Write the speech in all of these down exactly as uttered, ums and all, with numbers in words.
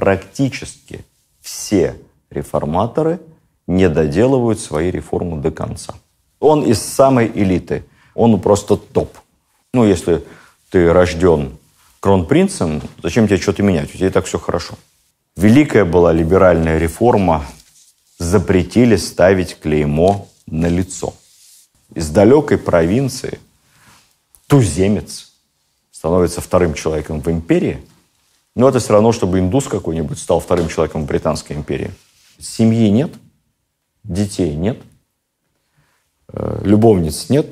практически все реформаторы не доделывают свои реформы до конца. Он из самой элиты. Он просто топ. Ну, если ты рожден кронпринцем, зачем тебе что-то менять? У тебя и так все хорошо. Великая была либеральная реформа. Запретили ставить клеймо на лицо. Из далекой провинции туземец становится вторым человеком в империи. Но это все равно, чтобы индус какой-нибудь стал вторым человеком в Британской империи. Семьи нет, детей нет, любовниц нет.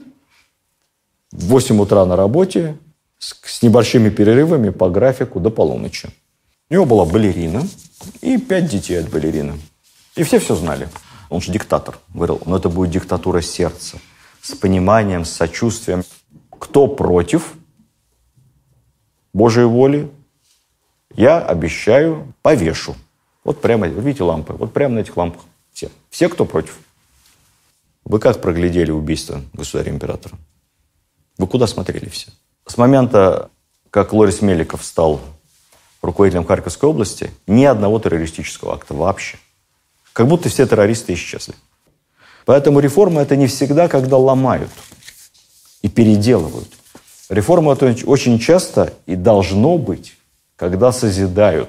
В восемь утра на работе с небольшими перерывами по графику до полуночи. У него была балерина и пять детей от балерины. И все все знали. Он же диктатор. Говорил, но это будет диктатура сердца. С пониманием, с сочувствием. Кто против Божьей воли, я обещаю, повешу. Вот прямо, видите лампы? Вот прямо на этих лампах. Все. Все, кто против. Вы как проглядели убийство государя-императора? Вы куда смотрели все? С момента, как Лорис Меликов стал руководителем Харьковской области, ни одного террористического акта вообще. Как будто все террористы исчезли. Поэтому реформа – это не всегда, когда ломают и переделывают. Реформа – это очень часто и должно быть, когда созидают.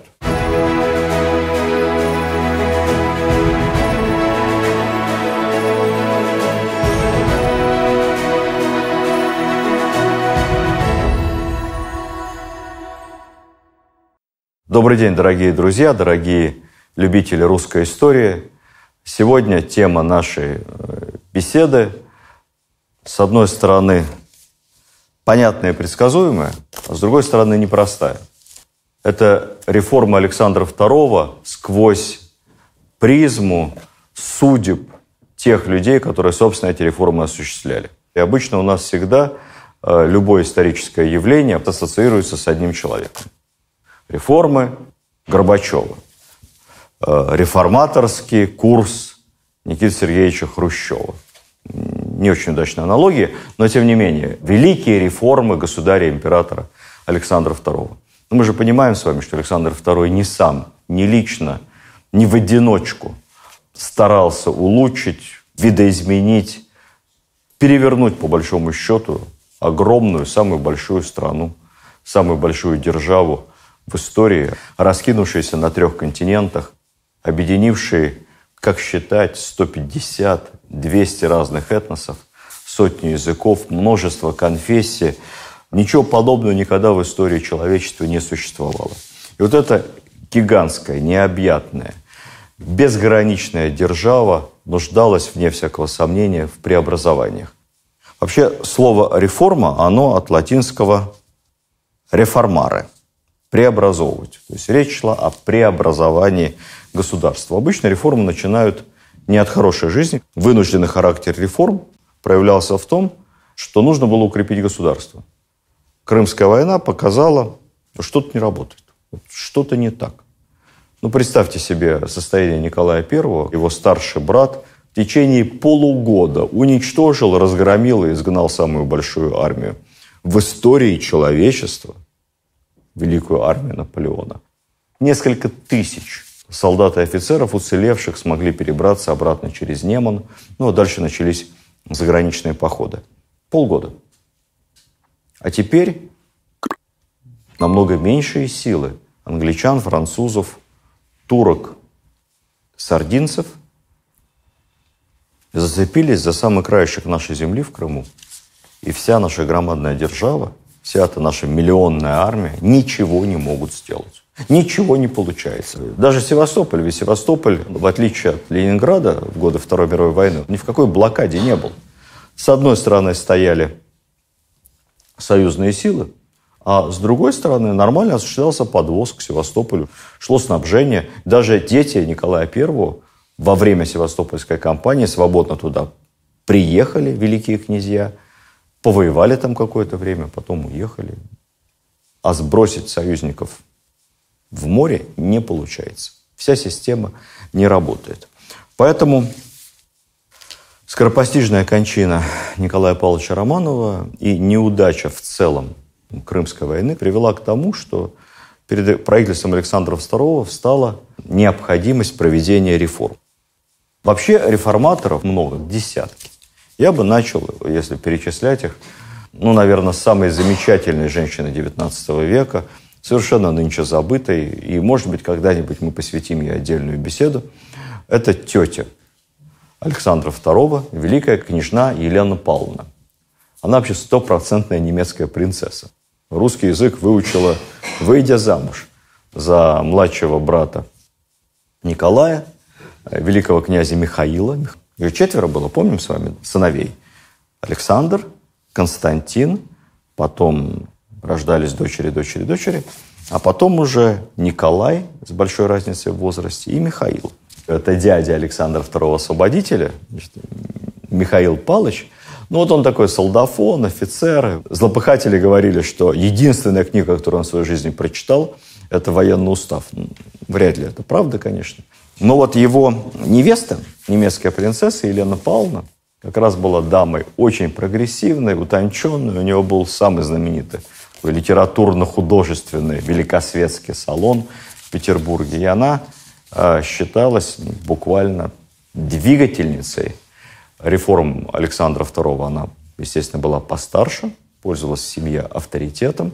Добрый день, дорогие друзья, дорогие любители русской истории. Сегодня тема нашей беседы, с одной стороны, понятная и предсказуемая, а с другой стороны, непростая. Это реформа Александра второго сквозь призму судеб тех людей, которые, собственно, эти реформы осуществляли. И обычно у нас всегда любое историческое явление ассоциируется с одним человеком. Реформы Горбачева. Реформаторский курс Никиты Сергеевича Хрущева. Не очень удачная аналогия, но тем не менее. Великие реформы государя-императора Александра второго. Но мы же понимаем с вами, что Александр второй не сам, не лично, не в одиночку старался улучшить, видоизменить, перевернуть, по большому счету, огромную, самую большую страну, самую большую державу в истории, раскинувшиеся на трех континентах, объединившие, как считать, сто пятьдесят - двести разных этносов, сотни языков, множество конфессий. Ничего подобного никогда в истории человечества не существовало. И вот эта гигантская, необъятная, безграничная держава нуждалась, вне всякого сомнения, в преобразованиях. Вообще, слово «реформа», оно от латинского «реформаре», преобразовывать. То есть речь шла о преобразовании государства. Обычно реформы начинают не от хорошей жизни. Вынужденный характер реформ проявлялся в том, что нужно было укрепить государство. Крымская война показала, что что-то не работает, что-то не так. Ну, представьте себе состояние Николая Первого. Его старший брат в течение полугода уничтожил, разгромил и изгнал самую большую армию в истории человечества. Великую армию Наполеона. Несколько тысяч солдат и офицеров, уцелевших, смогли перебраться обратно через Неман. Ну, а дальше начались заграничные походы. Полгода. А теперь намного меньшие силы англичан, французов, турок, сардинцев зацепились за самый краешек нашей земли в Крыму. И вся наша громадная держава, вся эта наша миллионная армия ничего не могут сделать. Ничего не получается. Даже Севастополь, ведь Севастополь, в отличие от Ленинграда в годы Второй мировой войны, ни в какой блокаде не был. С одной стороны стояли союзные силы, а с другой стороны нормально осуществлялся подвоз к Севастополю. Шло снабжение. Даже дети Николая Первого во время Севастопольской кампании свободно туда приехали, великие князья, повоевали там какое-то время, потом уехали. А сбросить союзников в море не получается. Вся система не работает. Поэтому скоропостижная кончина Николая Павловича Романова и неудача в целом Крымской войны привела к тому, что перед правительством Александра второго встала необходимость проведения реформ. Вообще реформаторов много, десятки. Я бы начал, если перечислять их, ну, наверное, с самой замечательной женщины девятнадцатого века, совершенно нынче забытой, и, может быть, когда-нибудь мы посвятим ей отдельную беседу. Это тетя Александра второго, великая княжна Елена Павловна. Она вообще стопроцентная немецкая принцесса. Русский язык выучила, выйдя замуж за младшего брата Николая, великого князя Михаила. Ее четверо было, помним с вами, сыновей. Александр, Константин, потом рождались дочери, дочери, дочери, а потом уже Николай с большой разницей в возрасте и Михаил. Это дядя Александра второго Освободителя, Михаил Палыч. Ну вот он такой солдафон, офицер. Злопыхатели говорили, что единственная книга, которую он в своей жизни прочитал, это военный устав. Вряд ли это правда, конечно. Но вот его невеста, немецкая принцесса Елена Павловна, как раз была дамой очень прогрессивной, утонченной. У него был самый знаменитый литературно-художественный великосветский салон в Петербурге. И она э, считалась буквально двигательницей реформ Александра второго. Она, естественно, была постарше, пользовалась в семье авторитетом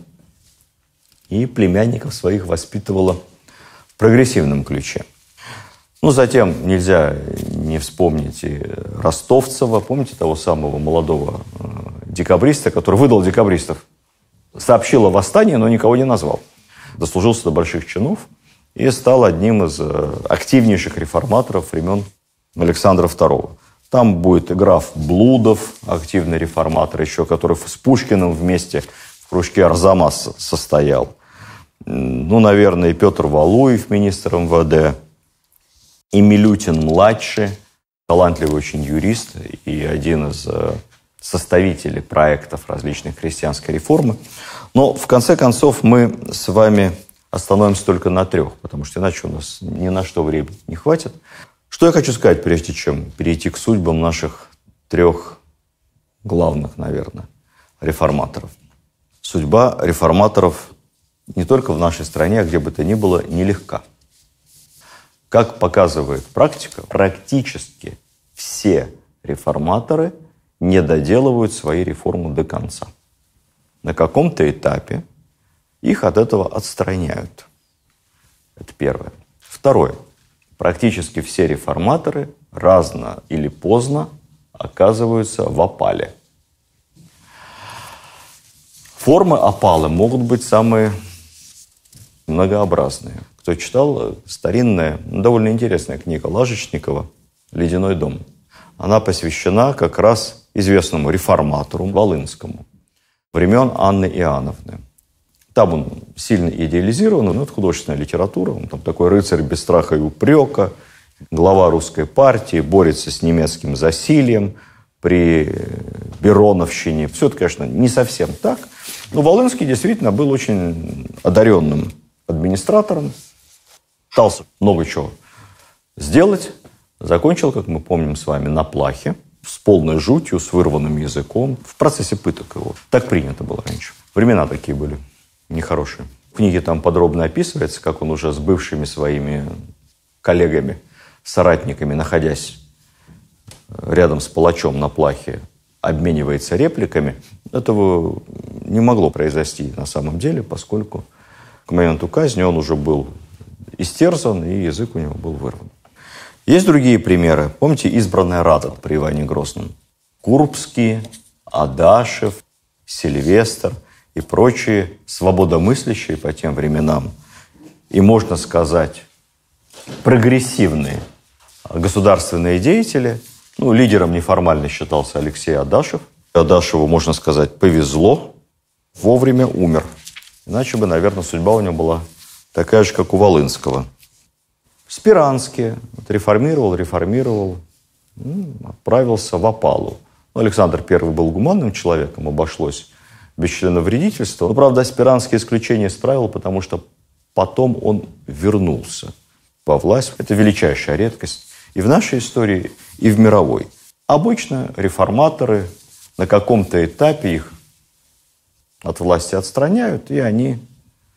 и племянников своих воспитывала в прогрессивном ключе. Ну, затем нельзя не вспомнить и Ростовцева, помните того самого молодого э, декабриста, который выдал декабристов, сообщил о восстании, но никого не назвал. Дослужился до больших чинов и стал одним из э, активнейших реформаторов времен Александра второго. Там будет и граф Блудов, активный реформатор еще, который с Пушкиным вместе в кружке Арзамас состоял. Ну, наверное, и Петр Валуев, министр эм вэ дэ, и Милютин-младший, талантливый очень юрист и один из составителей проектов различных христианской реформы. Но, в конце концов, мы с вами остановимся только на трех, потому что иначе у нас ни на что времени не хватит. Что я хочу сказать, прежде чем перейти к судьбам наших трех главных, наверное, реформаторов. Судьба реформаторов не только в нашей стране, а где бы то ни было, нелегка. Как показывает практика, практически все реформаторы не доделывают свои реформы до конца. На каком-то этапе их от этого отстраняют. Это первое. Второе. Практически все реформаторы рано или поздно оказываются в опале. Формы опалы могут быть самые многообразные. Кто читал, старинная, довольно интересная книга Ложечникова «Ледяной дом». Она посвящена как раз известному реформатору Волынскому времен Анны Иоанновны. Там он сильно идеализирован, но это художественная литература. Он там такой рыцарь без страха и упрека, глава русской партии, борется с немецким засильем при Бероновщине. Все это, конечно, не совсем так. Но Волынский действительно был очень одаренным администратором. Пытался много чего сделать. Закончил, как мы помним с вами, на плахе, с полной жутью, с вырванным языком, в процессе пыток его. Так принято было раньше. Времена такие были нехорошие. В книге там подробно описывается, как он уже с бывшими своими коллегами, соратниками, находясь рядом с палачом на плахе, обменивается репликами. Этого не могло произойти на самом деле, поскольку к моменту казни он уже был истерзан, и язык у него был вырван. Есть другие примеры. Помните избранная рада при Иване Грозном? Курбский, Адашев, Сильвестр и прочие свободомыслящие по тем временам и, можно сказать, прогрессивные государственные деятели. Ну, лидером неформально считался Алексей Адашев. Адашеву, можно сказать, повезло, вовремя умер. Иначе бы, наверное, судьба у него была такая же, как у Волынского. Спиранский вот, реформировал, реформировал, ну, отправился в опалу. Ну, Александр Первый был гуманным человеком, обошлось без членовредительства. Но, правда, Спиранский исключение исправил, потому что потом он вернулся во власть. Это величайшая редкость и в нашей истории, и в мировой. Обычно реформаторы на каком-то этапе их от власти отстраняют, и они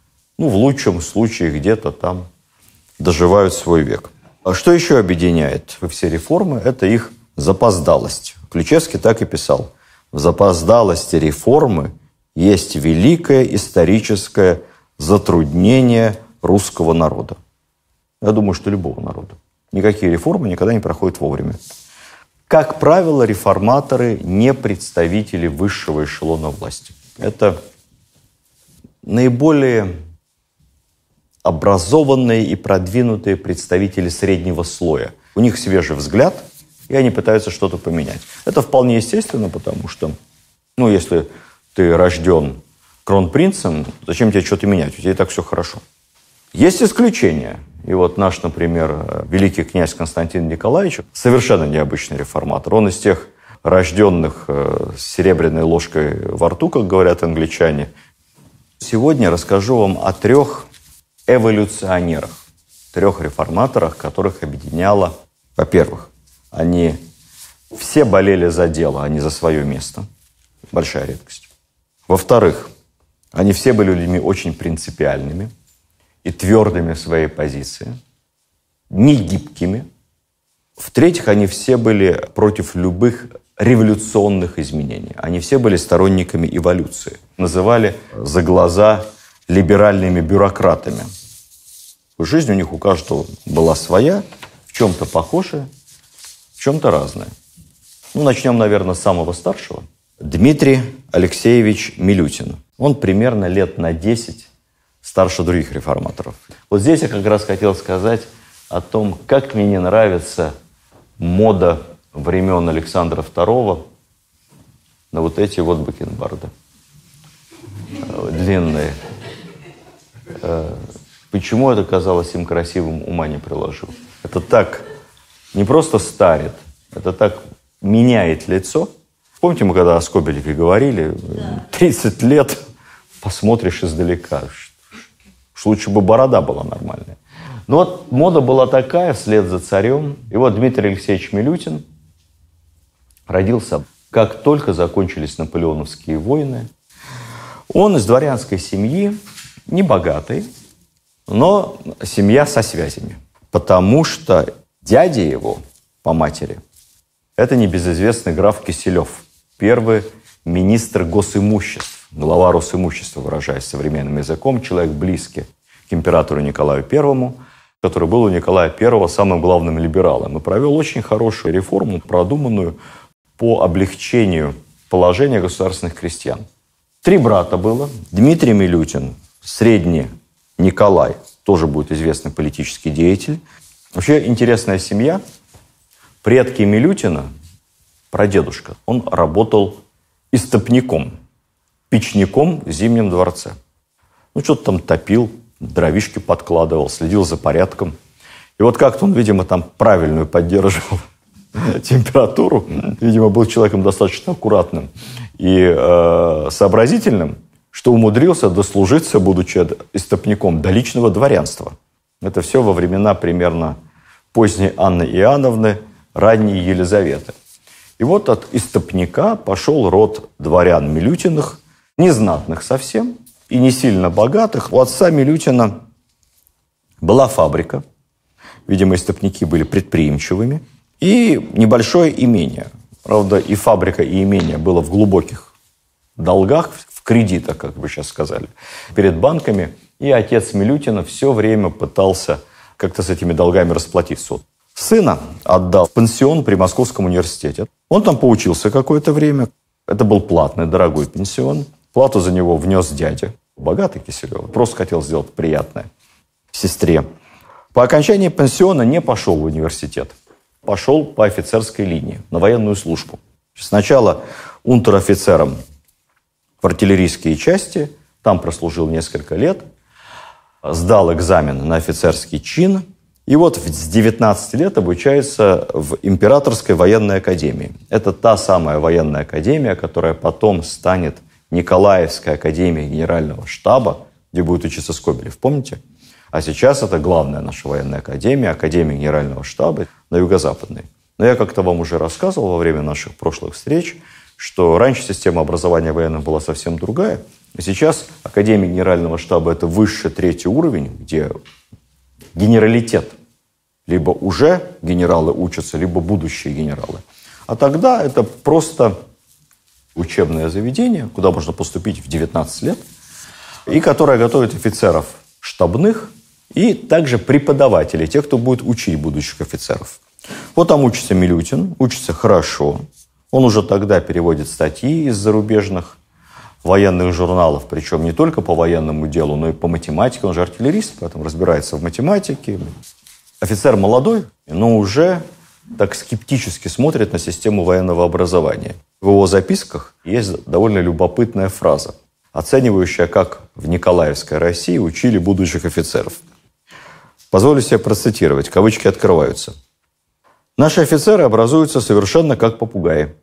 ну, в лучшем случае где-то там доживают свой век. А что еще объединяет все реформы? Это их запоздалость. Ключевский так и писал. В запоздалости реформы есть великое историческое затруднение русского народа. Я думаю, что любого народа. Никакие реформы никогда не проходят вовремя. Как правило, реформаторы не представители высшего эшелона власти. Это наиболее образованные и продвинутые представители среднего слоя. У них свежий взгляд, и они пытаются что-то поменять. Это вполне естественно, потому что, ну, если ты рожден кронпринцем, зачем тебе что-то менять? У тебя и так все хорошо. Есть исключения. И вот наш, например, великий князь Константин Николаевич, совершенно необычный реформатор. Он из тех рожденных с серебряной ложкой во рту, как говорят англичане. Сегодня расскажу вам о трех эволюционерах, трех реформаторах, которых объединяло, во-первых, они все болели за дело, а не за свое место. Большая редкость. Во-вторых, они все были людьми очень принципиальными и твердыми в своей позиции, не гибкими. В-третьих, они все были против любых революционных изменений. Они все были сторонниками эволюции. Называли за глаза либеральными бюрократами. Жизнь у них у каждого была своя, в чем-то похожая, в чем-то разная. Ну, начнем, наверное, с самого старшего. Дмитрий Алексеевич Милютин. Он примерно лет на десять старше других реформаторов. Вот здесь я как раз хотел сказать о том, как мне не нравится мода времен Александра второго на вот эти вот бакенбарды. Длинные. Почему это казалось им красивым, ума не приложил. Это так не просто старит, это так меняет лицо. Помните, мы когда о Скобелеве говорили, тридцать лет посмотришь издалека. Уж лучше бы борода была нормальная. Но вот мода была такая, вслед за царем. И вот Дмитрий Алексеевич Милютин родился, как только закончились наполеоновские войны. Он из дворянской семьи, не богатый, но семья со связями. Потому что дядя его по матери – это небезызвестный граф Киселев, первый министр госимуществ, глава Росимущества, выражаясь современным языком, человек близкий к императору Николаю Первому, который был у Николая Первого самым главным либералом и провел очень хорошую реформу, продуманную по облегчению положения государственных крестьян. Три брата было. Дмитрий Милютин, средний Николай, тоже будет известный политический деятель. Вообще интересная семья. Предки Милютина, прадедушка, он работал истопником, печником в Зимнем дворце. Ну, что-то там топил, дровишки подкладывал, следил за порядком. И вот как-то он, видимо, там правильную поддерживал температуру. Видимо, был человеком достаточно аккуратным и э, сообразительным, что умудрился дослужиться, будучи истопником, до личного дворянства. Это все во времена примерно поздней Анны Иоанновны, ранней Елизаветы. И вот от истопника пошел род дворян Милютиных, незнатных совсем и не сильно богатых. У отца Милютина была фабрика. Видимо, истопники были предприимчивыми. И небольшое имение. Правда, и фабрика, и имение было в глубоких долгах, в кредитах, как бы сейчас сказали, перед банками. И отец Милютина все время пытался как-то с этими долгами расплатиться. Сына отдал в пансион при Московском университете. Он там поучился какое-то время. Это был платный, дорогой пенсион. Плату за него внес дядя, богатый Киселев. Просто хотел сделать приятное сестре. По окончании пансиона не пошел в университет. Пошел по офицерской линии на военную службу. Сначала унтер-офицером в артиллерийские части. Там прослужил несколько лет. Сдал экзамен на офицерский чин. И вот с девятнадцати лет обучается в Императорской военной академии. Это та самая военная академия, которая потом станет Николаевской академией генерального штаба, где будет учиться Скобелев. Помните? А сейчас это главная наша военная академия, Академия генерального штаба на Юго-Западной. Но я как-то вам уже рассказывал во время наших прошлых встреч, что раньше система образования военных была совсем другая. И сейчас Академия Генерального штаба – это высший третий уровень, где генералитет. Либо уже генералы учатся, либо будущие генералы. А тогда это просто учебное заведение, куда можно поступить в девятнадцать лет, и которое готовит офицеров штабных и также преподавателей, тех, кто будет учить будущих офицеров. Вот там учится Милютин, учится хорошо. Он уже тогда переводит статьи из зарубежных военных журналов, причем не только по военному делу, но и по математике. Он же артиллерист, поэтому разбирается в математике. Офицер молодой, но уже так скептически смотрит на систему военного образования. В его записках есть довольно любопытная фраза, оценивающая, как в Николаевской России учили будущих офицеров. Позволю себе процитировать, кавычки открываются. «Наши офицеры образуются совершенно как попугаи.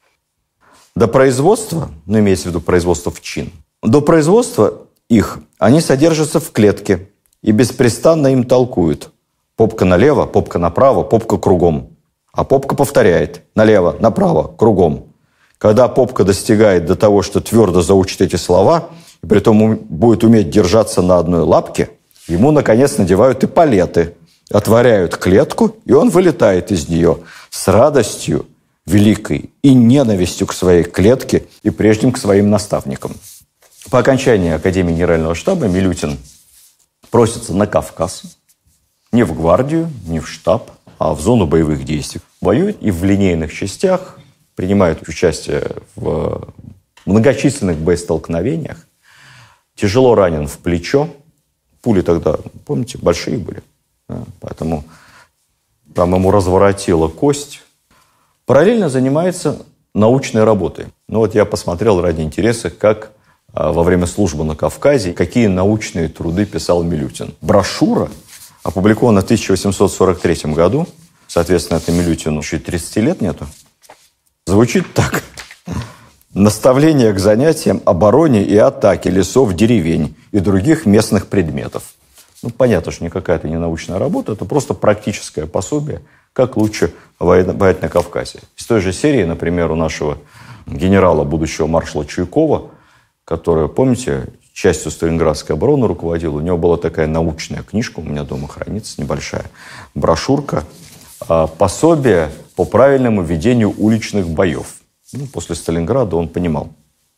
До производства, ну, имеется в виду производство в чин, до производства их они содержатся в клетке и беспрестанно им толкуют. Попка налево, попка направо, попка кругом. А попка повторяет налево, направо, кругом. Когда попка достигает до того, что твердо заучит эти слова, и при этом будет уметь держаться на одной лапке, ему, наконец, надевают эполеты, отворяют клетку, и он вылетает из нее с радостью великой и ненавистью к своей клетке и прежним к своим наставникам». По окончании Академии Генерального штаба Милютин просится на Кавказ, не в гвардию, не в штаб, а в зону боевых действий. Воюет и в линейных частях, принимает участие в многочисленных боестолкновениях. Тяжело ранен в плечо. Пули тогда, помните, большие были. Да? Поэтому там ему разворотила кость. Параллельно занимается научной работой. Ну вот я посмотрел ради интереса, как во время службы на Кавказе, какие научные труды писал Милютин. Брошюра, опубликована в тысяча восемьсот сорок третьем году, соответственно, это Милютину еще и тридцати лет нету, звучит так. «Наставление к занятиям обороне и атаке лесов, деревень и других местных предметов». Ну, понятно, что никакая это не научная работа, это просто практическое пособие, как лучше воевать на Кавказе. Из той же серии, например, у нашего генерала, будущего маршала Чуйкова, который, помните, частью Сталинградской обороны руководил, у него была такая научная книжка, у меня дома хранится, небольшая брошюрка, пособие по правильному ведению уличных боев. Ну, после Сталинграда он понимал,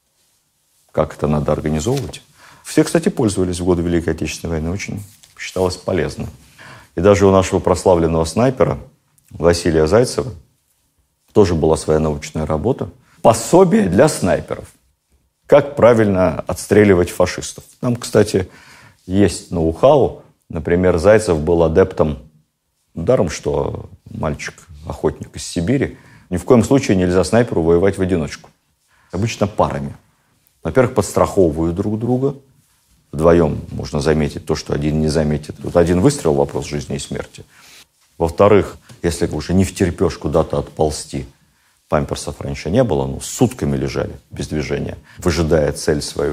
как это надо организовывать. Все, кстати, пользовались в годы Великой Отечественной войны, очень считалось полезно. И даже у нашего прославленного снайпера Василия Зайцева тоже была своя научная работа. Пособие для снайперов. Как правильно отстреливать фашистов. Там, кстати, есть ноу-хау. Например, Зайцев был адептом, даром, что мальчик-охотник из Сибири. Ни в коем случае нельзя снайперу воевать в одиночку. Обычно парами. Во-первых, подстраховывают друг друга. Вдвоем можно заметить то, что один не заметит. Тут один выстрел — вопрос жизни и смерти. Во-вторых, если уже не втерпешь куда-то отползти, памперсов раньше не было, ну, сутками лежали без движения, выжидая цель свою.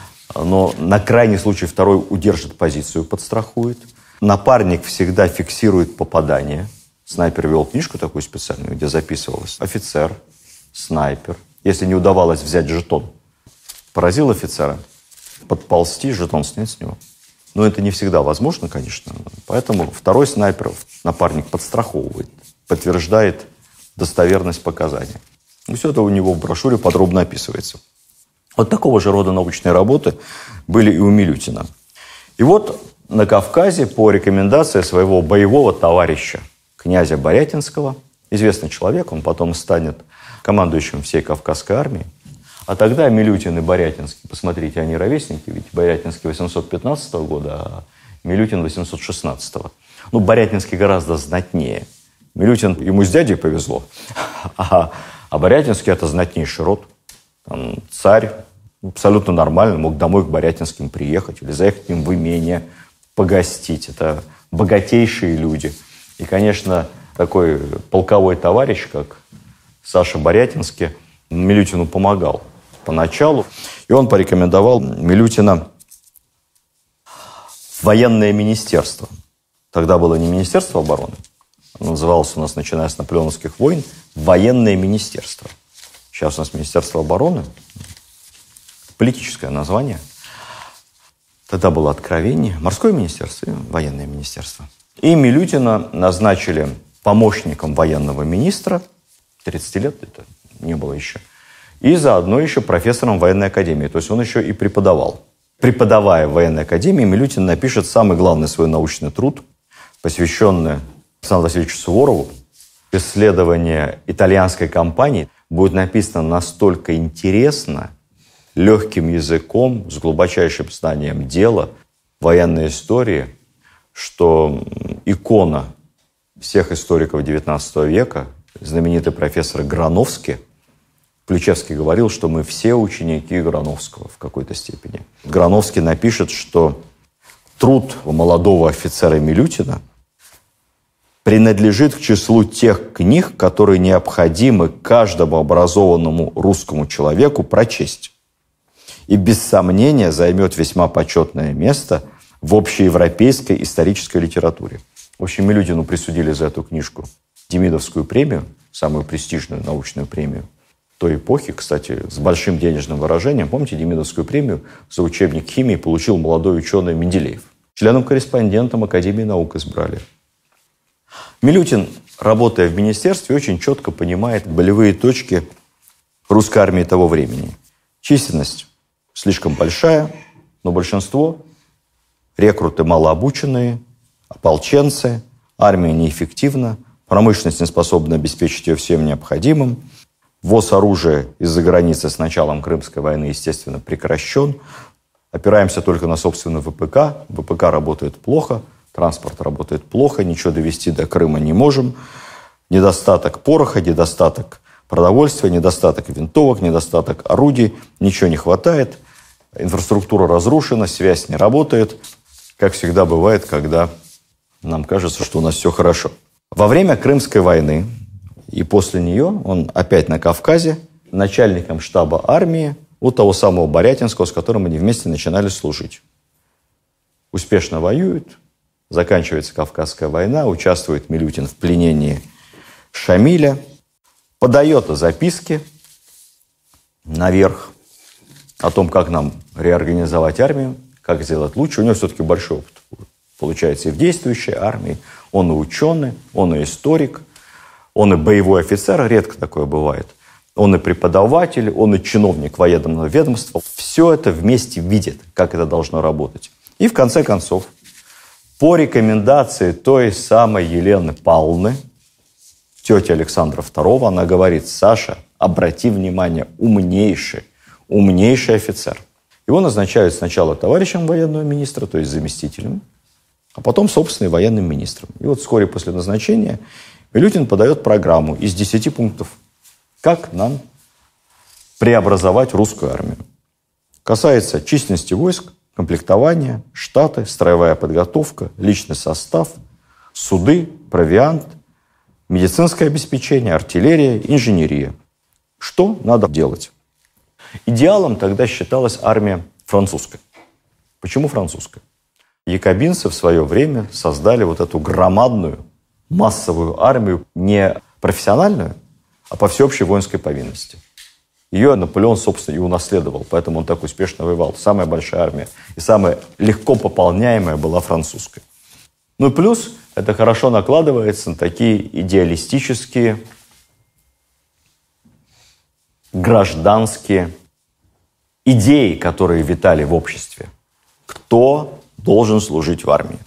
Но на крайний случай второй удержит позицию, подстрахует. Напарник всегда фиксирует попадание. Снайпер вел книжку такую специальную, где записывалось офицер, снайпер. Если не удавалось взять жетон, поразил офицера, подползти, жетон снять с него. Но это не всегда возможно, конечно. Поэтому второй снайпер, напарник, подстраховывает, подтверждает достоверность показаний. И все это у него в брошюре подробно описывается. Вот такого же рода научные работы были и у Милютина. И вот на Кавказе по рекомендации своего боевого товарища, князя Борятинского, известный человек, он потом станет командующим всей Кавказской армией. А тогда Милютин и Борятинский, посмотрите, они ровесники, ведь Борятинский восемьсот пятнадцатого года, а Милютин восемьсот шестнадцатого. Ну, Борятинский гораздо знатнее. Милютин, ему с дядей повезло, а, а Борятинский — это знатнейший род. Там царь абсолютно нормально мог домой к Борятинским приехать или заехать к ним в имение, погостить. Это богатейшие люди. И, конечно, такой полковой товарищ, как Саша Борятинский, Милютину помогал поначалу. И он порекомендовал Милютина в военное министерство. Тогда было не Министерство обороны, оно называлось у нас, начиная с наполеоновских войн, военное министерство. Сейчас у нас Министерство обороны. политическое название. Тогда было откровение. Морское министерство и военное министерство. И Милютина назначили помощником военного министра. тридцать лет это не было еще. И заодно еще профессором военной академии. То есть он еще и преподавал. Преподавая в военной академии, Милютин напишет самый главный свой научный труд, посвященный Александру Васильевичу Суворову. Исследование итальянской кампании будет написано настолько интересно, легким языком, с глубочайшим знанием дела, военной истории, что икона всех историков девятнадцатого века, знаменитый профессор Грановский, Ключевский говорил, что мы все ученики Грановского в какой-то степени. Грановский напишет, что труд молодого офицера Милютина принадлежит к числу тех книг, которые необходимы каждому образованному русскому человеку прочесть. И без сомнения займет весьма почетное место в общеевропейской исторической литературе. В общем, Милютину присудили за эту книжку Демидовскую премию, самую престижную научную премию той эпохи, кстати, с большим денежным выражением. Помните, Демидовскую премию за учебник химии получил молодой ученый Менделеев. Членом-корреспондентом Академии наук избрали. Милютин, работая в министерстве, очень четко понимает болевые точки русской армии того времени. Численность слишком большая, но большинство – рекруты малообученные, ополченцы, армия неэффективна, промышленность не способна обеспечить ее всем необходимым, ввоз оружия из-за границы с началом Крымской войны, естественно, прекращен, опираемся только на собственный ВПК, ВПК работает плохо, транспорт работает плохо, ничего довести до Крыма не можем, недостаток пороха, недостаток продовольствия, недостаток винтовок, недостаток орудий, ничего не хватает, инфраструктура разрушена, связь не работает, как всегда бывает, когда нам кажется, что у нас все хорошо. Во время Крымской войны и после нее он опять на Кавказе начальником штаба армии у того самого Борятинского, с которым они вместе начинали служить. Успешно воюет, заканчивается Кавказская война, участвует Милютин в пленении Шамиля, подает записки наверх о том, как нам реорганизовать армию, как сделать лучше. У него все-таки большой опыт получается и в действующей армии. Он и ученый, он и историк, он и боевой офицер, редко такое бывает. Он и преподаватель, он и чиновник военного ведомства. Все это вместе видит, как это должно работать. И в конце концов, по рекомендации той самой Елены Павловны, тети Александра второго, она говорит: Саша, обрати внимание, умнейший, умнейший офицер. Его назначают сначала товарищем военного министра, то есть заместителем, а потом, собственно, и военным министром. И вот вскоре после назначения Милютин подает программу из десяти пунктов, как нам преобразовать русскую армию. Касается численности войск, комплектования, штаты, строевая подготовка, личный состав, суды, провиант, медицинское обеспечение, артиллерия, инженерия. Что надо делать? Идеалом тогда считалась армия французская. Почему французская? Якобинцы в свое время создали вот эту громадную массовую армию, не профессиональную, а по всеобщей воинской повинности. Ее Наполеон, собственно, и унаследовал, поэтому он так успешно воевал. Самая большая армия и самая легко пополняемая была французская. Ну и плюс это хорошо накладывается на такие идеалистические, гражданские идеи, которые витали в обществе. Кто должен служить в армии?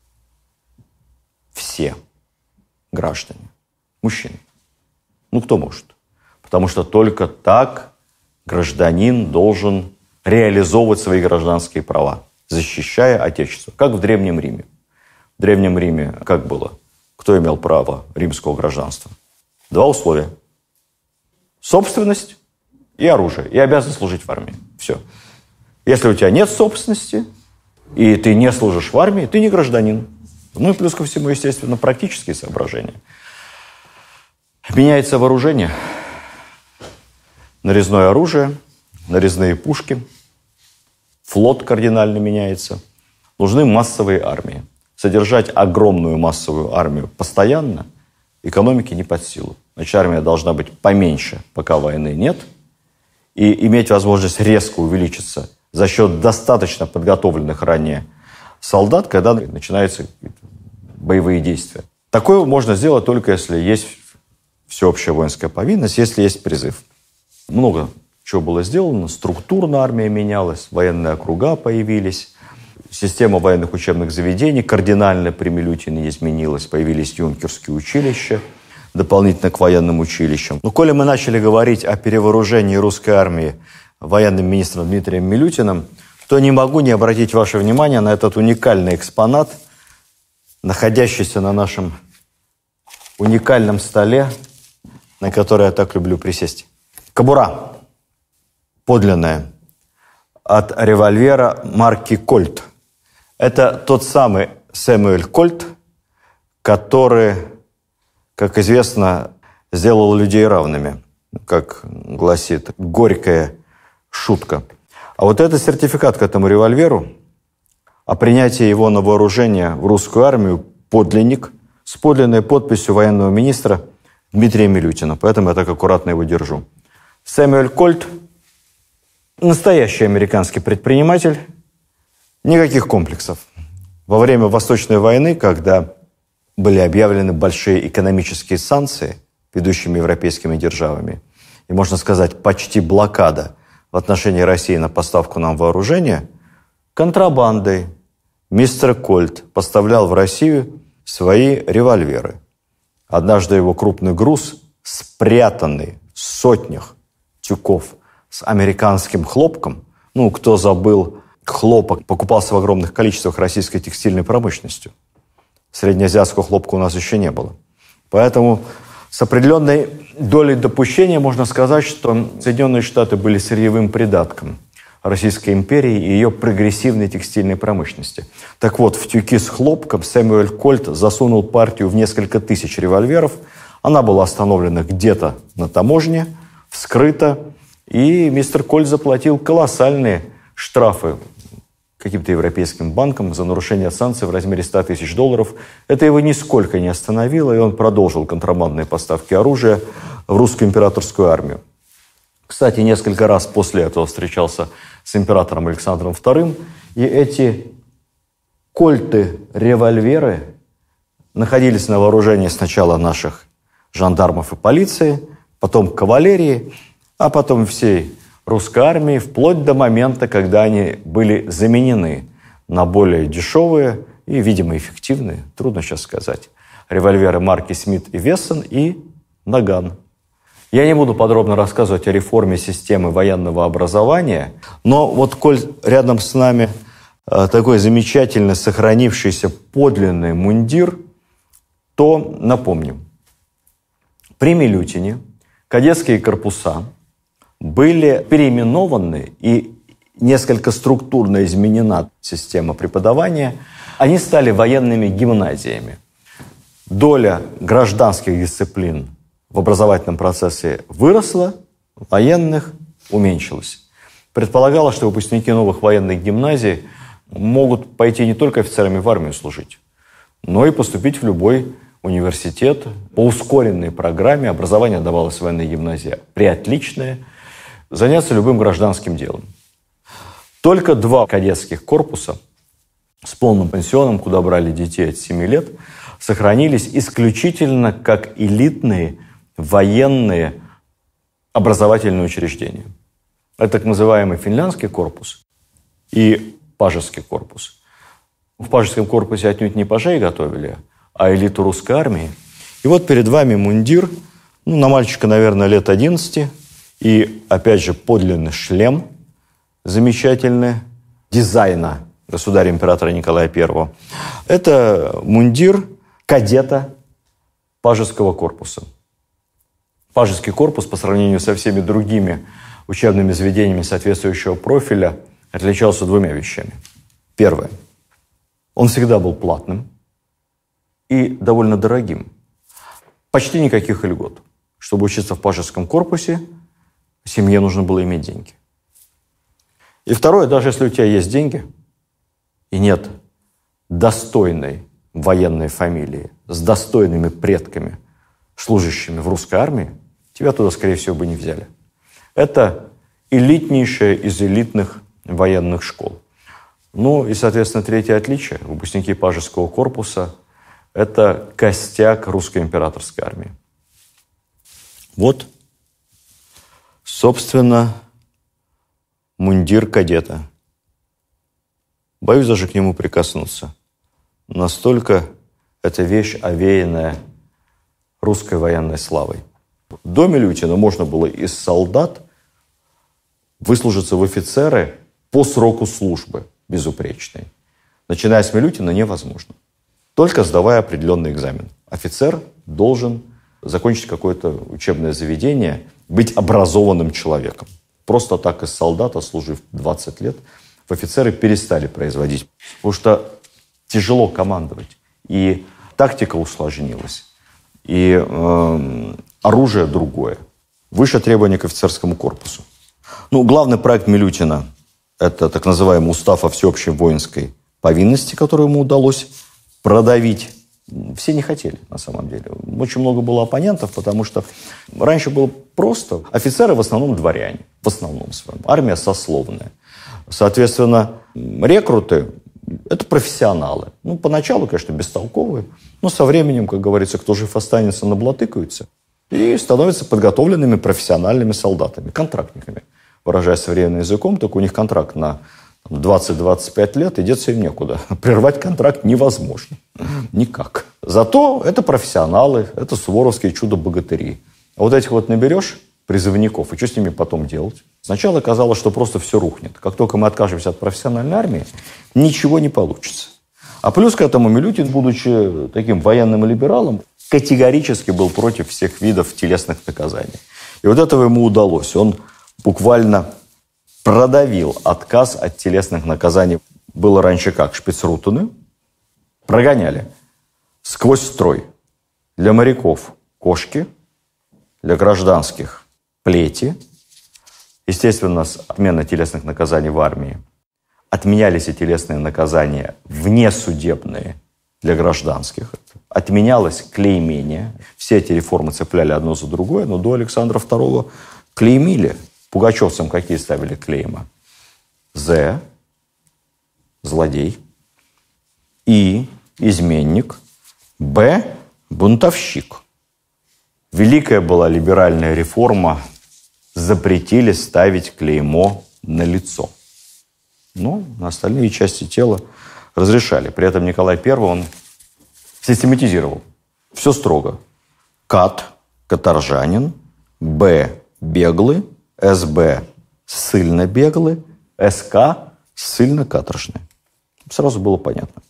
Все граждане, мужчины. Ну, кто может? Потому что только так гражданин должен реализовывать свои гражданские права, защищая Отечество, как в Древнем Риме. В Древнем Риме как было? Кто имел право римского гражданства? Два условия. Собственность и оружие. И обязан служить в армии. Все. Если у тебя нет собственности, и ты не служишь в армии, ты не гражданин. Ну и плюс ко всему, естественно, практические соображения. Меняется вооружение. Нарезное оружие, нарезные пушки. Флот кардинально меняется. Нужны массовые армии. Содержать огромную массовую армию постоянно экономике не под силу. Значит, армия должна быть поменьше, пока войны нет, и иметь возможность резко увеличиться за счет достаточно подготовленных ранее солдат, когда начинаются боевые действия. Такое можно сделать только если есть всеобщая воинская повинность, если есть призыв. Много чего было сделано. Структурно армия менялась, военные округа появились, система военных учебных заведений кардинально при Милютине изменилась, появились юнкерские училища, дополнительно к военным училищам. Но коли мы начали говорить о перевооружении русской армии военным министром Дмитрием Милютиным, то не могу не обратить ваше внимание на этот уникальный экспонат, находящийся на нашем уникальном столе, на который я так люблю присесть. Кобура подлинная от револьвера марки «Кольт». Это тот самый Сэмюэль Кольт, который, как известно, сделал людей равными, как гласит горькая шутка. А вот этот сертификат к этому револьверу о принятии его на вооружение в русскую армию подлинник с подлинной подписью военного министра Дмитрия Милютина. Поэтому я так аккуратно его держу. Сэмюэль Кольт – настоящий американский предприниматель, никаких комплексов. Во время Восточной войны, когда были объявлены большие экономические санкции ведущими европейскими державами, и, можно сказать, почти блокада в отношении России на поставку нам вооружения, контрабандой мистер Кольт поставлял в Россию свои револьверы. Однажды его крупный груз, спрятанный в сотнях тюков с американским хлопком, ну, кто забыл, хлопок покупался в огромных количествах российской текстильной промышленностью. Среднеазиатского хлопка у нас еще не было. Поэтому с определенной долей допущения можно сказать, что Соединенные Штаты были сырьевым придатком Российской империи и ее прогрессивной текстильной промышленности. Так вот, в тюки с хлопком Сэмюэль Кольт засунул партию в несколько тысяч револьверов. Она была остановлена где-то на таможне, вскрыта, и мистер Кольт заплатил колоссальные штрафы каким-то европейским банкам за нарушение санкций в размере ста тысяч долларов. Это его нисколько не остановило, и он продолжил контрабандные поставки оружия в русскую императорскую армию. Кстати, несколько раз после этого встречался с императором Александром вторым, и эти кольты-револьверы находились на вооружении сначала наших жандармов и полиции, потом кавалерии, а потом всей русской армии, вплоть до момента, когда они были заменены на более дешевые и, видимо, эффективные, трудно сейчас сказать, револьверы марки Смит и Вессон и Наган. Я не буду подробно рассказывать о реформе системы военного образования, но вот коль рядом с нами такой замечательно сохранившийся подлинный мундир, то напомним. При Милютине кадетские корпуса были переименованы и несколько структурно изменена система преподавания. Они стали военными гимназиями. Доля гражданских дисциплин в образовательном процессе выросла, военных уменьшилась. Предполагалось, что выпускники новых военных гимназий могут пойти не только офицерами в армию служить, но и поступить в любой университет. По ускоренной программе образование давалось в военной гимназии приотличное, заняться любым гражданским делом. Только два кадетских корпуса с полным пансионом, куда брали детей от семи лет, сохранились исключительно как элитные военные образовательные учреждения. Это так называемый финляндский корпус и пажеский корпус. В пажеском корпусе отнюдь не пажей готовили, а элиту русской армии. И вот перед вами мундир, ну, на мальчика, наверное, лет одиннадцати, и, опять же, подлинный шлем замечательный, дизайна государя-императора Николая Первого. Это мундир кадета пажеского корпуса. Пажеский корпус по сравнению со всеми другими учебными заведениями соответствующего профиля отличался двумя вещами. Первое. Он всегда был платным и довольно дорогим. Почти никаких льгот. Чтобы учиться в пажеском корпусе, семье нужно было иметь деньги. И второе, даже если у тебя есть деньги и нет достойной военной фамилии с достойными предками, служащими в русской армии, тебя туда, скорее всего, бы не взяли. Это элитнейшая из элитных военных школ. Ну и, соответственно, третье отличие. Выпускники Пажеского корпуса – это костяк русской императорской армии. Вот, собственно, мундир кадета. Боюсь даже к нему прикоснуться. Настолько эта вещь овеянная русской военной славой. До Милютина можно было из солдат выслужиться в офицеры по сроку службы безупречной. Начиная с Милютина невозможно. Только сдавая определенный экзамен. Офицер должен закончить какое-то учебное заведение, быть образованным человеком. Просто так из солдата, служив двадцать лет, в офицеры перестали производить. Потому что тяжело командовать. И тактика усложнилась. И э, оружие другое. Выше требования к офицерскому корпусу. Ну, главный проект Милютина – это так называемый устав о всеобщей воинской повинности, который ему удалось продавить. Все не хотели, на самом деле. Очень много было оппонентов, потому что раньше было просто. Офицеры в основном дворяне, в основном своем. Армия сословная. Соответственно, рекруты – это профессионалы. Ну, поначалу, конечно, бестолковые, но со временем, как говорится, кто жив останется, наблатыкаются и становятся подготовленными профессиональными солдатами, контрактниками. Выражаясь современным языком, только у них контракт на двадцать-двадцать пять лет, и деться им некуда. Прервать контракт невозможно. Никак. Зато это профессионалы, это суворовские чудо-богатыри. А вот этих вот наберешь призывников, и что с ними потом делать? Сначала казалось, что просто все рухнет. Как только мы откажемся от профессиональной армии, ничего не получится. А плюс к этому Милютин, будучи таким военным либералом, категорически был против всех видов телесных наказаний. И вот этого ему удалось. Он буквально продавил отказ от телесных наказаний. Было раньше как? Шпицрутены прогоняли сквозь строй. Для моряков кошки, для гражданских плети. Естественно, с отменой телесных наказаний в армии отменялись и телесные наказания внесудебные для гражданских. Отменялось клеймение. Все эти реформы цепляли одно за другое, но до Александра второго клеймили. Пугачевцам какие ставили клейма? З. Злодей. И. Изменник. Б. Бунтовщик. Великая была либеральная реформа. Запретили ставить клеймо на лицо. Но на остальные части тела разрешали. При этом Николай Первый, он систематизировал. Все строго. Кат. Каторжанин. Б. Беглый. СБ ссыльно-беглый, СК ссыльно-каторжный. Сразу было понятно.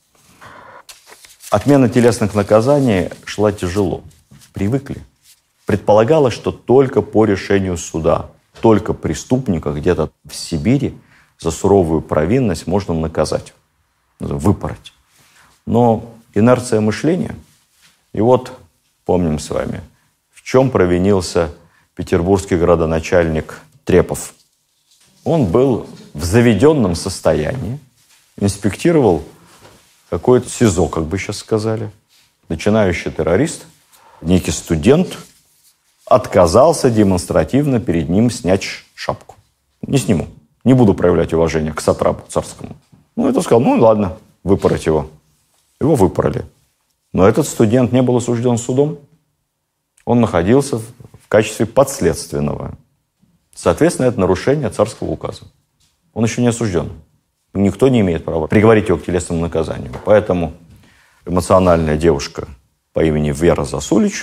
Отмена телесных наказаний шла тяжело. Привыкли. Предполагалось, что только по решению суда, только преступника где-то в Сибири за суровую провинность можно наказать, выпороть. Но инерция мышления, и вот помним с вами, в чем провинился петербургский градоначальник Трепов. Он был в заведенном состоянии, инспектировал какое-то СИЗО, как бы сейчас сказали. Начинающий террорист, некий студент, отказался демонстративно перед ним снять шапку. Не сниму. Не буду проявлять уважение к сатрапу царскому. Ну, это сказал, ну ладно, выпороть его. Его выпороли. Но этот студент не был осужден судом. Он находился в качестве подследственного. Соответственно, это нарушение царского указа. Он еще не осужден. Никто не имеет права приговорить его к телесному наказанию. Поэтому эмоциональная девушка по имени Вера Засулич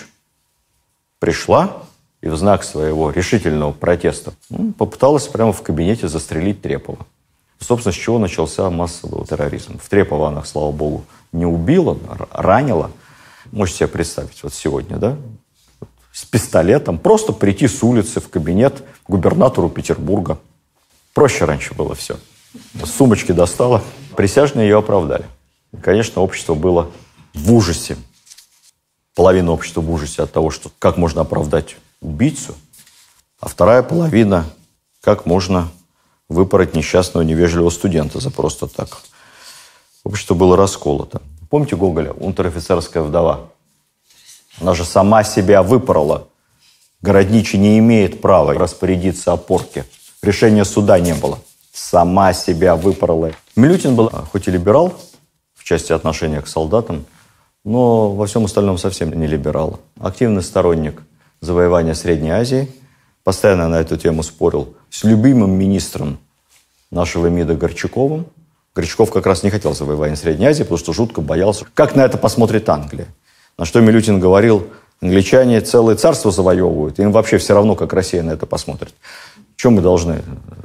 пришла и в знак своего решительного протеста ну, попыталась прямо в кабинете застрелить Трепова. Собственно, с чего начался массовый терроризм. В Трепова она, слава богу, не убила, ранила. Можете себе представить, вот сегодня, да? С пистолетом, просто прийти с улицы в кабинет к губернатору Петербурга. Проще раньше было все. С сумочки достала. Присяжные ее оправдали. И, конечно, общество было в ужасе. Половина общества в ужасе от того, что как можно оправдать убийцу, а вторая половина, как можно выпороть несчастного невежливого студента за просто так. Общество было расколото. Помните Гоголя «Унтер-офицерская вдова»? Она же сама себя выпорола. Городничий не имеет права распорядиться о порке Решения суда не было. Сама себя выпорола. Милютин был хоть и либерал в части отношения к солдатам, но во всем остальном совсем не либерал. Активный сторонник завоевания Средней Азии. Постоянно на эту тему спорил с любимым министром нашего МИДа Горчаковым. Горчаков как раз не хотел завоевания Средней Азии, потому что жутко боялся, как на это посмотрит Англия. На что Милютин говорил: англичане целое царство завоевывают, им вообще все равно, как Россия на это посмотрит. Чем мы должны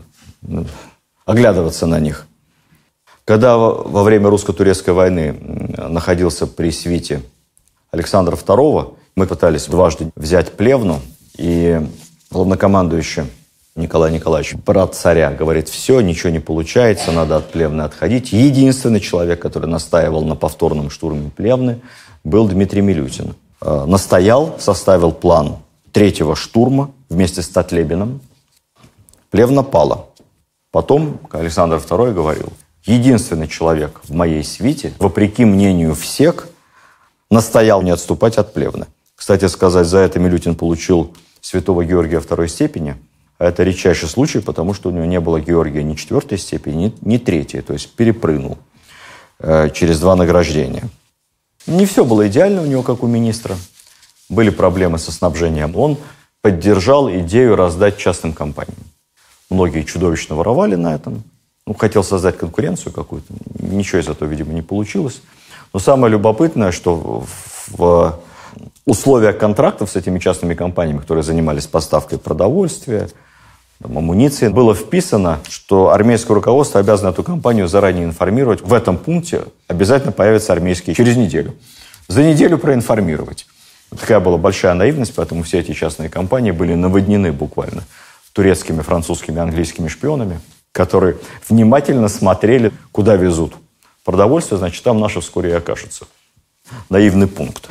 оглядываться на них? Когда во время русско-турецкой войны находился при свите Александра второго, мы пытались дважды взять Плевну, и главнокомандующий Николай Николаевич, брат царя, говорит: все, ничего не получается, надо от Плевны отходить. Единственный человек, который настаивал на повторном штурме Плевны, был Дмитрий Милютин. Настоял, составил план третьего штурма вместе с Татлебиным. Плевна пала. Потом Александр второй говорил: единственный человек в моей свите, вопреки мнению всех, настоял не отступать от Плевны. Кстати сказать, за это Милютин получил святого Георгия второй степени. А это редчайший случай, потому что у него не было Георгия ни четвертой степени, ни, ни третьей. То есть перепрыгнул э, через два награждения. Не все было идеально у него, как у министра. Были проблемы со снабжением. Он поддержал идею раздать частным компаниям. Многие чудовищно воровали на этом. Ну, хотел создать конкуренцию какую-то. Ничего из этого, видимо, не получилось. Но самое любопытное, что в условиях контрактов с этими частными компаниями, которые занимались поставкой продовольствия, там, амуниции, было вписано, что армейское руководство обязано эту компанию заранее информировать. В этом пункте обязательно появятся армейские через неделю. За неделю проинформировать. Такая была большая наивность, поэтому все эти частные компании были наводнены буквально турецкими, французскими, английскими шпионами, которые внимательно смотрели, куда везут продовольствие, значит, там наше вскоре и окажется. Наивный пункт.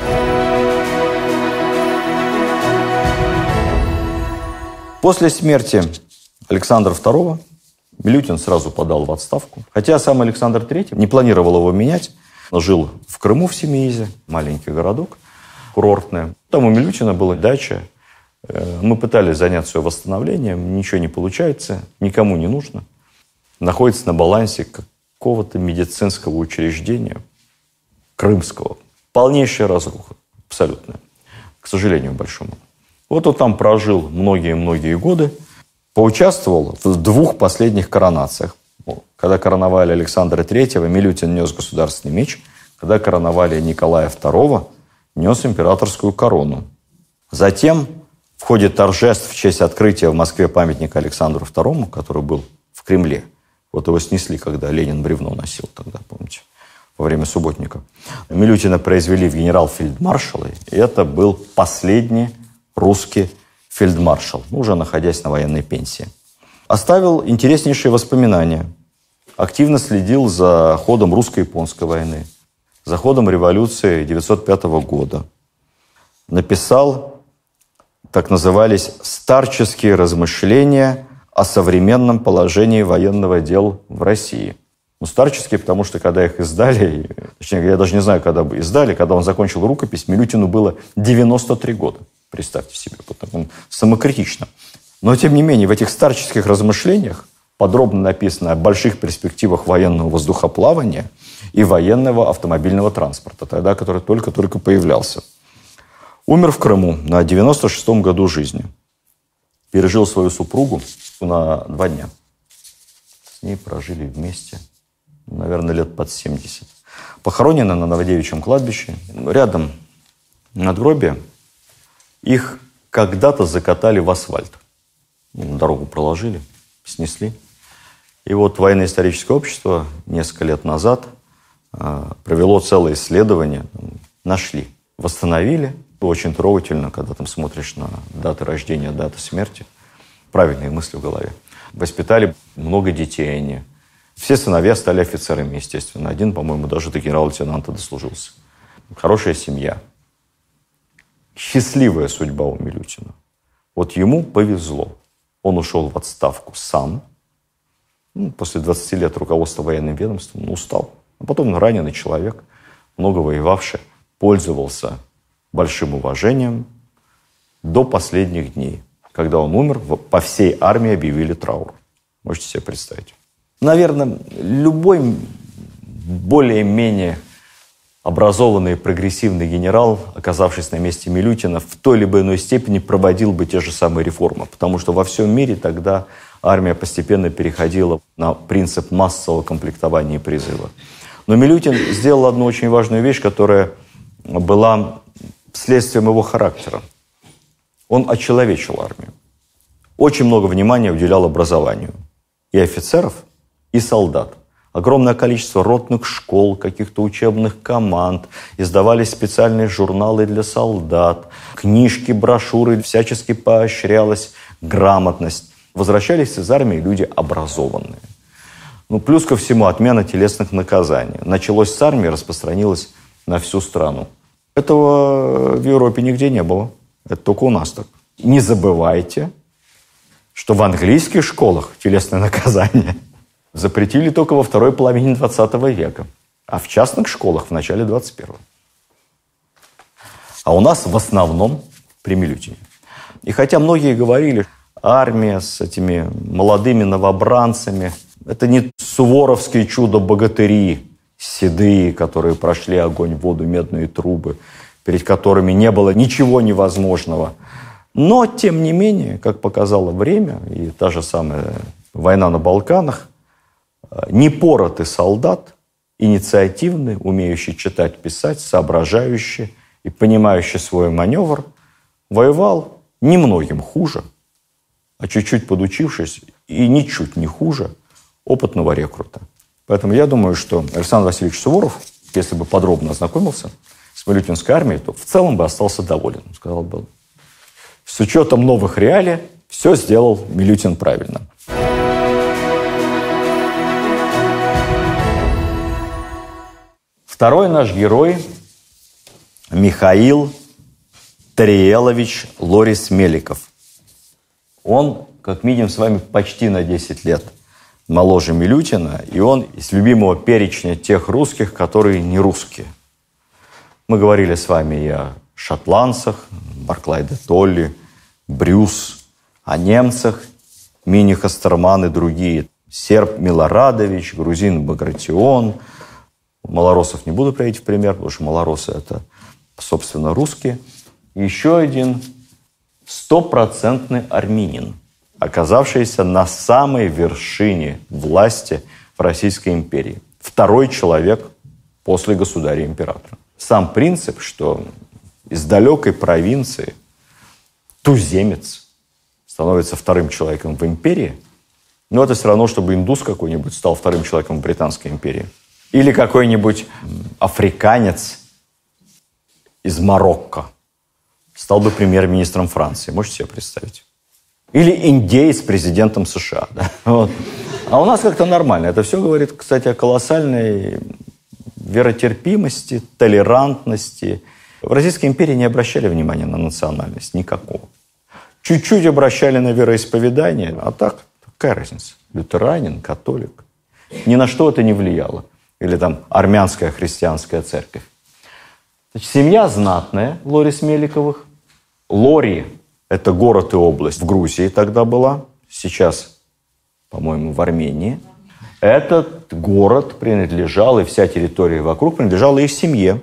После смерти Александра второго Милютин сразу подал в отставку. Хотя сам Александр третий не планировал его менять. Он жил в Крыму, в Семиизе, маленький городок, курортный. Там у Милютина была дача. Мы пытались заняться ее восстановлением. Ничего не получается, никому не нужно. Находится на балансе какого-то медицинского учреждения, крымского. Полнейшая разруха, абсолютная, к сожалению, большому. Вот он там прожил многие-многие годы, поучаствовал в двух последних коронациях. Когда короновали Александра третьего, Милютин нес государственный меч. Когда короновали Николая второго, нес императорскую корону. Затем, в ходе торжеств в честь открытия в Москве памятника Александру второму, который был в Кремле, вот его снесли, когда Ленин бревно носил тогда, помните, во время субботника, Милютина произвели в генерал-фельдмаршалы, и это был последний русский фельдмаршал, уже находясь на военной пенсии. Оставил интереснейшие воспоминания. Активно следил за ходом русско-японской войны, за ходом революции тысяча девятьсот пятого года. Написал, так назывались, «Старческие размышления о современном положении военного дел в России». Ну, старческие, потому что когда их издали, точнее, я даже не знаю, когда бы издали, когда он закончил рукопись, Милютину было девяносто три года. Представьте себе, он самокритично. Но, тем не менее, в этих старческих размышлениях подробно написано о больших перспективах военного воздухоплавания и военного автомобильного транспорта, тогда, который только-только появлялся. Умер в Крыму на девяносто шестом году жизни. Пережил свою супругу на два дня. С ней прожили вместе, наверное, лет под семьдесят. Похоронены на Новодевичьем кладбище. Рядом надгробие. Их когда-то закатали в асфальт. Дорогу проложили, снесли. И вот военно-историческое общество несколько лет назад э, провело целое исследование. Нашли, восстановили. Очень трогательно, когда там смотришь на даты рождения, даты смерти. Правильные мысли в голове. Воспитали много детей они. Все сыновья стали офицерами, естественно. Один, по-моему, даже до генерал-лейтенанта дослужился. Хорошая семья. Счастливая судьба у Милютина. Вот ему повезло. Он ушел в отставку сам. Ну, после двадцати лет руководства военным ведомством, ну, устал. А потом раненый человек, много воевавший, пользовался большим уважением до последних дней. Когда он умер, по всей армии объявили траур. Можете себе представить. Наверное, любой более-менее образованный и прогрессивный генерал, оказавшись на месте Милютина, в той либо иной степени проводил бы те же самые реформы. Потому что во всем мире тогда армия постепенно переходила на принцип массового комплектования и призыва. Но Милютин сделал одну очень важную вещь, которая была следствием его характера. Он очеловечил армию. Очень много внимания уделял образованию. И офицеров, и солдат. Огромное количество ротных школ, каких-то учебных команд. Издавались специальные журналы для солдат. Книжки, брошюры. Всячески поощрялась грамотность. Возвращались из армии люди образованные. Ну, плюс ко всему, отмена телесных наказаний. Началось с армии, распространилось на всю страну. Этого в Европе нигде не было. Это только у нас так. Не забывайте, что в английских школах телесное наказание запретили только во второй половине двадцатого века, а в частных школах в начале двадцать первого. А у нас в основном при Милютине. И хотя многие говорили, армия с этими молодыми новобранцами, это не суворовские чудо-богатыри, седые, которые прошли огонь, воду, медные трубы, перед которыми не было ничего невозможного. Но, тем не менее, как показало время, и та же самая война на Балканах, непоротый солдат, инициативный, умеющий читать, писать, соображающий и понимающий свой маневр, воевал немногим хуже, а чуть-чуть подучившись, и ничуть не хуже опытного рекрута. Поэтому я думаю, что Александр Васильевич Суворов, если бы подробно ознакомился с Милютинской армией, то в целом бы остался доволен. Он сказал бы, с учетом новых реалий, все сделал Милютин правильно. Второй наш герой – Михаил Тариелович Лорис-Меликов. Он, как видим, с вами почти на десять лет моложе Милютина, и он из любимого перечня тех русских, которые не русские. Мы говорили с вами и о шотландцах, Барклай де Толли, Брюс, о немцах, Мини Хастерман и другие, серб Милорадович, грузин Багратион. Малоросов не буду приводить в пример, потому что малоросы – это, собственно, русские. Еще один стопроцентный армянин, оказавшийся на самой вершине власти в Российской империи. Второй человек после государя-императора. Сам принцип, что из далекой провинции туземец становится вторым человеком в империи, но это все равно, чтобы индус какой-нибудь стал вторым человеком в Британской империи. Или какой-нибудь африканец из Марокко стал бы премьер-министром Франции. Можете себе представить? Или индеец президентом США. Да? Вот. А у нас как-то нормально. Это все говорит, кстати, о колоссальной веротерпимости, толерантности. В Российской империи не обращали внимания на национальность никакого. Чуть-чуть обращали на вероисповедание, а так, какая разница? Лютеранин, католик. Ни на что это не влияло. Или там армянская христианская церковь. Значит, семья знатная Лорис-Меликовых. Лори – это город и область в Грузии тогда была. Сейчас, по-моему, в Армении. Этот город принадлежал, и вся территория вокруг принадлежала их семье.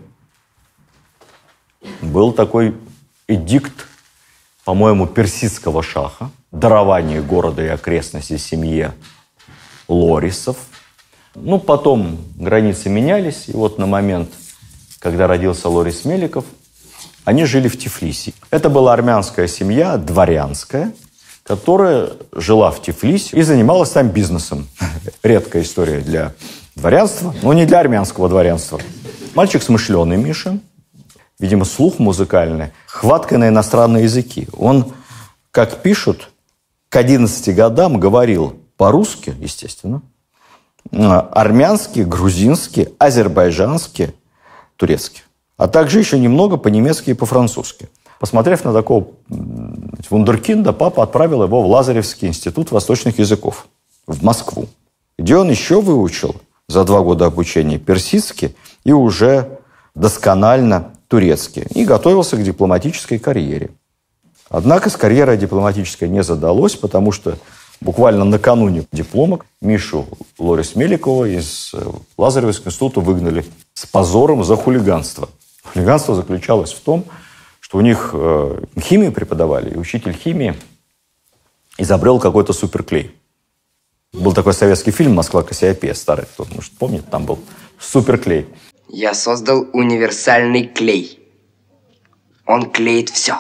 Был такой эдикт, по-моему, персидского шаха. Дарование города и окрестностей семье Лорисов. Ну, потом границы менялись, и вот на момент, когда родился Лорис-Меликов, они жили в Тифлисе. Это была армянская семья, дворянская, которая жила в Тифлисе и занималась там бизнесом. Редкая история для дворянства, но не для армянского дворянства. Мальчик смышленый, Миша, видимо, слух музыкальный, хватка на иностранные языки. Он, как пишут, к одиннадцати годам говорил по-русски, естественно, армянский, грузинский, азербайджанский, турецкий. А также еще немного по-немецки и по-французски. Посмотрев на такого вундеркинда, папа отправил его в Лазаревский институт восточных языков в Москву, где он еще выучил за два года обучения персидский и уже досконально турецкий. И готовился к дипломатической карьере. Однако с карьерой дипломатической не задалось, потому что Буквально накануне диплома Мишу Лорис Меликова из Лазаревского института выгнали с позором за хулиганство. Хулиганство заключалось в том, что у них э, химию преподавали, и учитель химии изобрел какой-то суперклей. Был такой советский фильм «Москва Кассиопея», старый, кто может помнит, там был суперклей. Я создал универсальный клей. Он клеит все.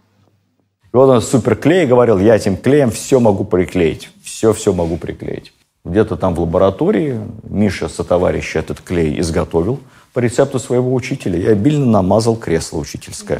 И вот он суперклей говорил, я этим клеем все могу приклеить. Все-все могу приклеить. Где-то там в лаборатории Миша сотоварищ этот клей изготовил по рецепту своего учителя и обильно намазал кресло учительское.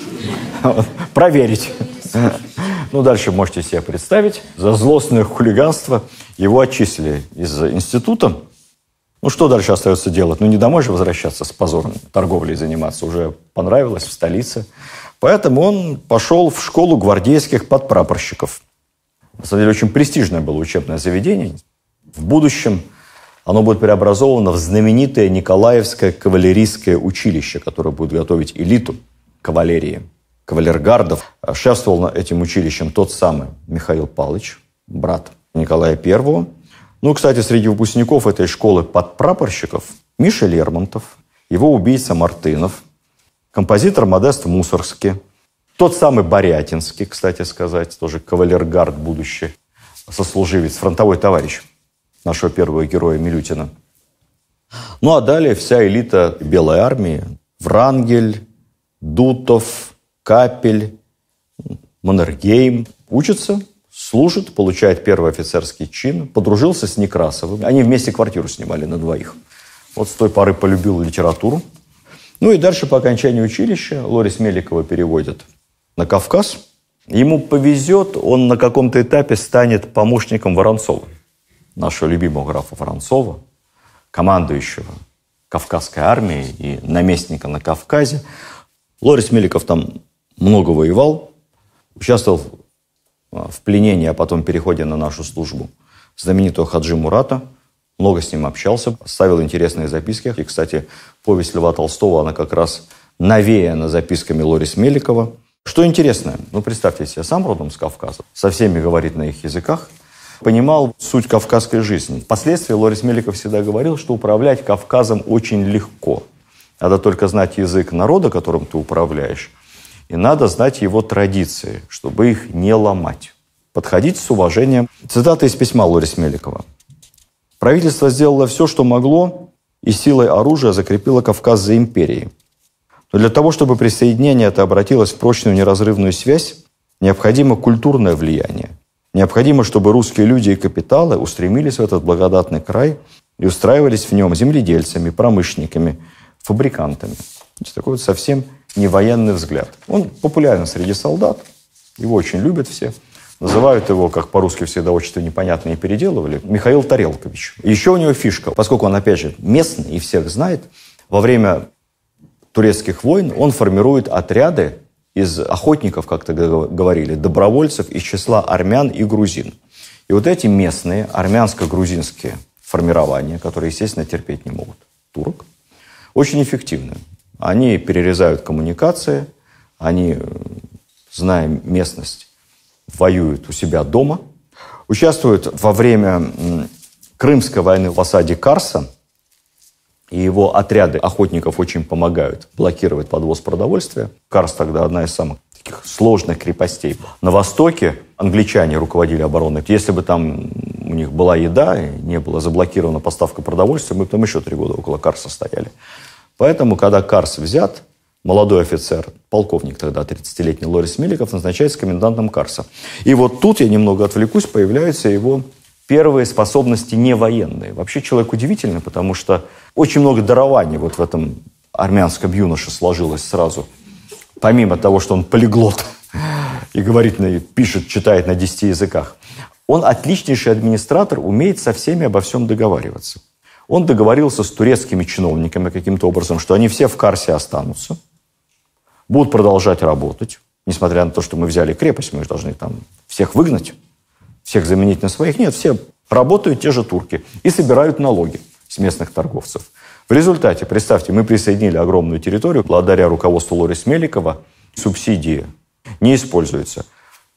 Проверить. Ну, дальше можете себе представить. За злостное хулиганство его отчислили из института. Ну, что дальше остается делать? Ну, не домой же возвращаться с позором, торговлей заниматься. Уже понравилось в столице. Поэтому он пошел в школу гвардейских подпрапорщиков. На самом деле, очень престижное было учебное заведение. В будущем оно будет преобразовано в знаменитое Николаевское кавалерийское училище, которое будет готовить элиту кавалерии, кавалергардов. Шефствовал этим училищем тот самый Михаил Павлович, брат Николая Первого. Ну, кстати, среди выпускников этой школы подпрапорщиков Миша Лермонтов, его убийца Мартынов, композитор Модест Мусоргский, тот самый Борятинский, кстати сказать, тоже кавалергард будущий, сослуживец, фронтовой товарищ нашего первого героя Милютина. Ну, а далее вся элита Белой армии: Врангель, Дутов, Капель, Маннергейм учатся, служит, получает первый офицерский чин, подружился с Некрасовым. Они вместе квартиру снимали на двоих. Вот с той поры полюбил литературу. Ну и дальше по окончании училища Лорис Меликова переводят на Кавказ. Ему повезет, он на каком-то этапе станет помощником Воронцова, нашего любимого графа Воронцова, командующего Кавказской армией и наместника на Кавказе. Лорис Меликов там много воевал, участвовал в пленении, а потом переходе на нашу службу знаменитого Хаджи Мурата. Много с ним общался, оставил интересные записки. И, кстати, повесть Льва Толстого, она как раз навеяна записками Лорис Меликова. Что интересно, ну, представьте себе, сам родом с Кавказа, со всеми говорит на их языках, понимал суть кавказской жизни. Впоследствии Лорис Меликов всегда говорил, что управлять Кавказом очень легко. Надо только знать язык народа, которым ты управляешь, и надо знать его традиции, чтобы их не ломать. Подходить с уважением. Цитата из письма Лорис Меликова. «Правительство сделало все, что могло, и силой оружия закрепило Кавказ за империей. Но для того, чтобы присоединение это обратилось в прочную неразрывную связь, необходимо культурное влияние. Необходимо, чтобы русские люди и капиталы устремились в этот благодатный край и устраивались в нем земледельцами, промышленниками, фабрикантами». Это такой вот совсем не военный взгляд. Он популярен среди солдат, его очень любят все. Называют его, как по-русски всегда отчество непонятное переделывали, Михаил Тарелкович. Еще у него фишка, поскольку он, опять же, местный и всех знает, во время турецких войн он формирует отряды из охотников, как-то говорили, добровольцев из числа армян и грузин. И вот эти местные армянско-грузинские формирования, которые, естественно, терпеть не могут турок, очень эффективны. Они перерезают коммуникации, они, зная местность, воюют у себя дома, участвуют во время Крымской войны в осаде Карса, и его отряды охотников очень помогают блокировать подвоз продовольствия. Карс тогда одна из самых таких сложных крепостей. На востоке англичане руководили обороной. Если бы там у них была еда, и не была заблокирована поставка продовольствия, мы бы там еще три года около Карса стояли. Поэтому, когда Карс взят, молодой офицер, полковник тогда, тридцатилетний Лорис Меликов, назначается комендантом Карса. И вот тут, я немного отвлекусь, появляются его первые способности не военные. Вообще человек удивительный, потому что очень много дарований вот в этом армянском юноше сложилось сразу. Помимо того, что он полиглот и говорит, пишет, читает на десяти языках, он отличнейший администратор, умеет со всеми обо всем договариваться. Он договорился с турецкими чиновниками каким-то образом, что они все в Карсе останутся, будут продолжать работать, несмотря на то, что мы взяли крепость, мы же должны там всех выгнать, всех заменить на своих. Нет, все работают те же турки и собирают налоги с местных торговцев. В результате, представьте, мы присоединили огромную территорию, благодаря руководству Лорис Меликова субсидии не используются.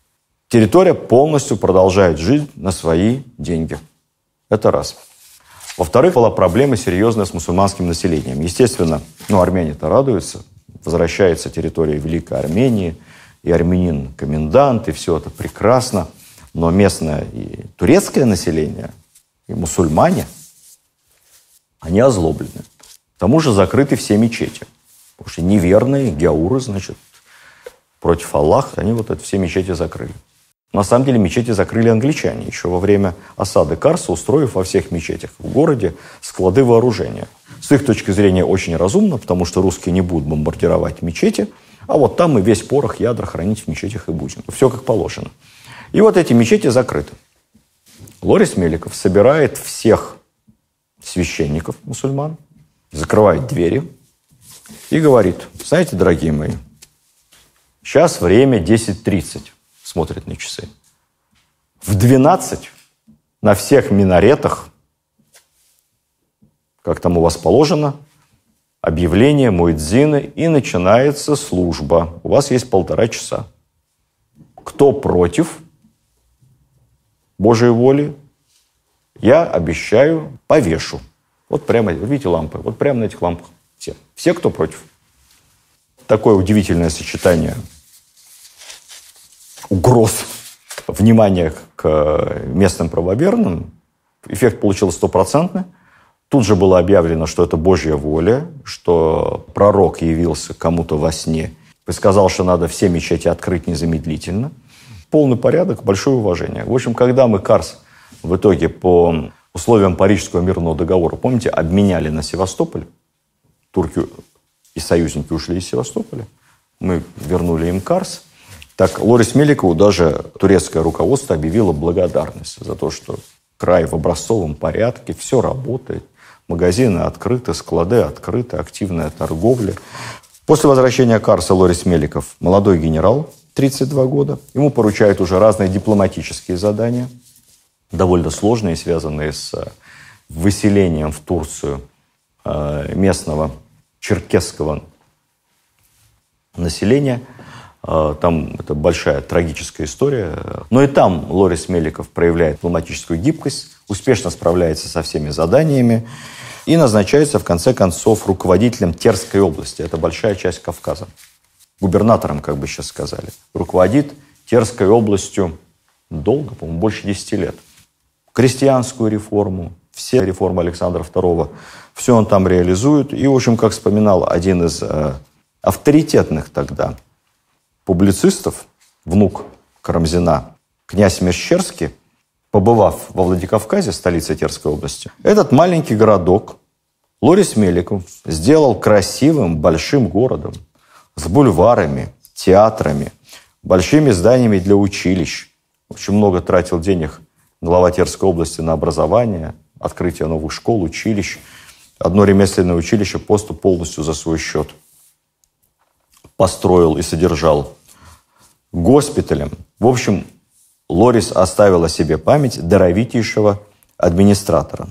территория полностью продолжает жить на свои деньги. Это раз. Во-вторых, была проблема серьезная с мусульманским населением. Естественно, ну, армяне-то радуются. Возвращается территория Великой Армении, и армянин-комендант, и все это прекрасно. Но местное и турецкое население, и мусульмане, они озлоблены. К тому же закрыты все мечети. Потому что неверные гяуры, значит, против Аллаха, они вот это все мечети закрыли. На самом деле мечети закрыли англичане еще во время осады Карса, устроив во всех мечетях в городе склады вооружения. С их точки зрения очень разумно, потому что русские не будут бомбардировать мечети, а вот там мы весь порох, ядра хранить в мечетях и будем. Все как положено. И вот эти мечети закрыты. Лорис Меликов собирает всех священников мусульман, закрывает двери и говорит: знаете, дорогие мои, сейчас время десять тридцать. Смотрит на часы. В двенадцать на всех минаретах, как там у вас положено, объявление муэдзины, и начинается служба. У вас есть полтора часа. Кто против Божьей воли, я обещаю, повешу. Вот прямо, видите лампы? Вот прямо на этих лампах. Все. Все, кто против. Такое удивительное сочетание угроз, внимания к местным правоверным. Эффект получился стопроцентный. Тут же было объявлено, что это Божья воля, что пророк явился кому-то во сне и сказал, что надо все мечети открыть незамедлительно. Полный порядок, большое уважение. В общем, когда мы Карс в итоге по условиям Парижского мирного договора, помните, обменяли на Севастополь, турки и союзники ушли из Севастополя, мы вернули им Карс. Так Лорис Меликову даже турецкое руководство объявило благодарность за то, что край в образцовом порядке, все работает, магазины открыты, склады открыты, активная торговля. После возвращения Карса Лорис Меликов, молодой генерал, тридцать два года, ему поручают уже разные дипломатические задания, довольно сложные, связанные с выселением в Турцию местного черкесского населения. Там это большая трагическая история. Но и там Лорис Меликов проявляет дипломатическую гибкость, успешно справляется со всеми заданиями и назначается, в конце концов, руководителем Терской области. Это большая часть Кавказа. Губернатором, как бы сейчас сказали. Руководит Терской областью долго, по-моему, больше десяти лет. Крестьянскую реформу, все реформы Александра второго, все он там реализует. И, в общем, как вспоминал один из э, авторитетных тогда публицистов, внук Карамзина, князь Мещерский, побывав во Владикавказе, столице Терской области, этот маленький городок Лорис Меликов сделал красивым большим городом с бульварами, театрами, большими зданиями для училищ. Очень много тратил денег глава Терской области на образование, открытие новых школ, училищ. Одно ремесленное училище просто полностью за свой счет построил и содержал. Госпиталем. В общем, Лорис оставил о себе память даровитейшего администратора.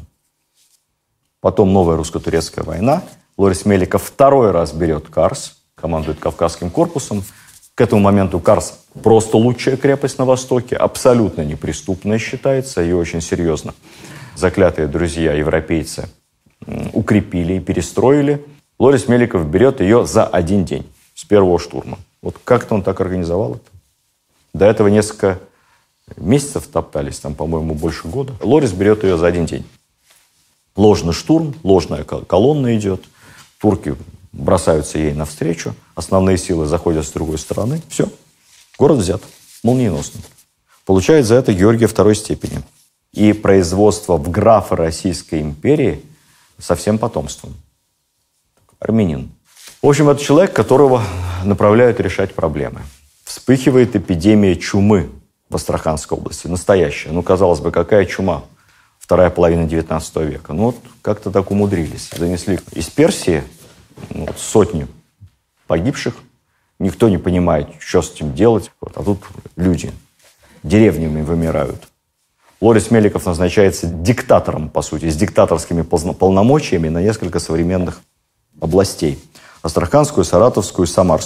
Потом новая русско-турецкая война. Лорис Меликов второй раз берет Карс, командует Кавказским корпусом. К этому моменту Карс просто лучшая крепость на Востоке, абсолютно неприступная считается и очень серьезно. Заклятые друзья, европейцы, укрепили и перестроили. Лорис Меликов берет ее за один день с первого штурма. Вот как-то он так организовал это. До этого несколько месяцев топтались, там, по-моему, больше года. Лорис берет ее за один день. Ложный штурм, ложная колонна идет. Турки бросаются ей навстречу. Основные силы заходят с другой стороны. Все. Город взят. Молниеносно. Получает за это Георгия второй степени. И производство в графы Российской империи со всем потомством. Армянин. В общем, это человек, которого направляют решать проблемы. Вспыхивает эпидемия чумы в Астраханской области. Настоящая. Ну, казалось бы, какая чума? Вторая половина девятнадцатого века. Ну, вот как-то так умудрились. Занесли из Персии ну, вот, сотню погибших. Никто не понимает, что с этим делать. Вот, а тут люди деревнями вымирают. Лорис Меликов назначается диктатором, по сути, с диктаторскими полномочиями на несколько современных областей. Астраханскую, Саратовскую, Самарскую.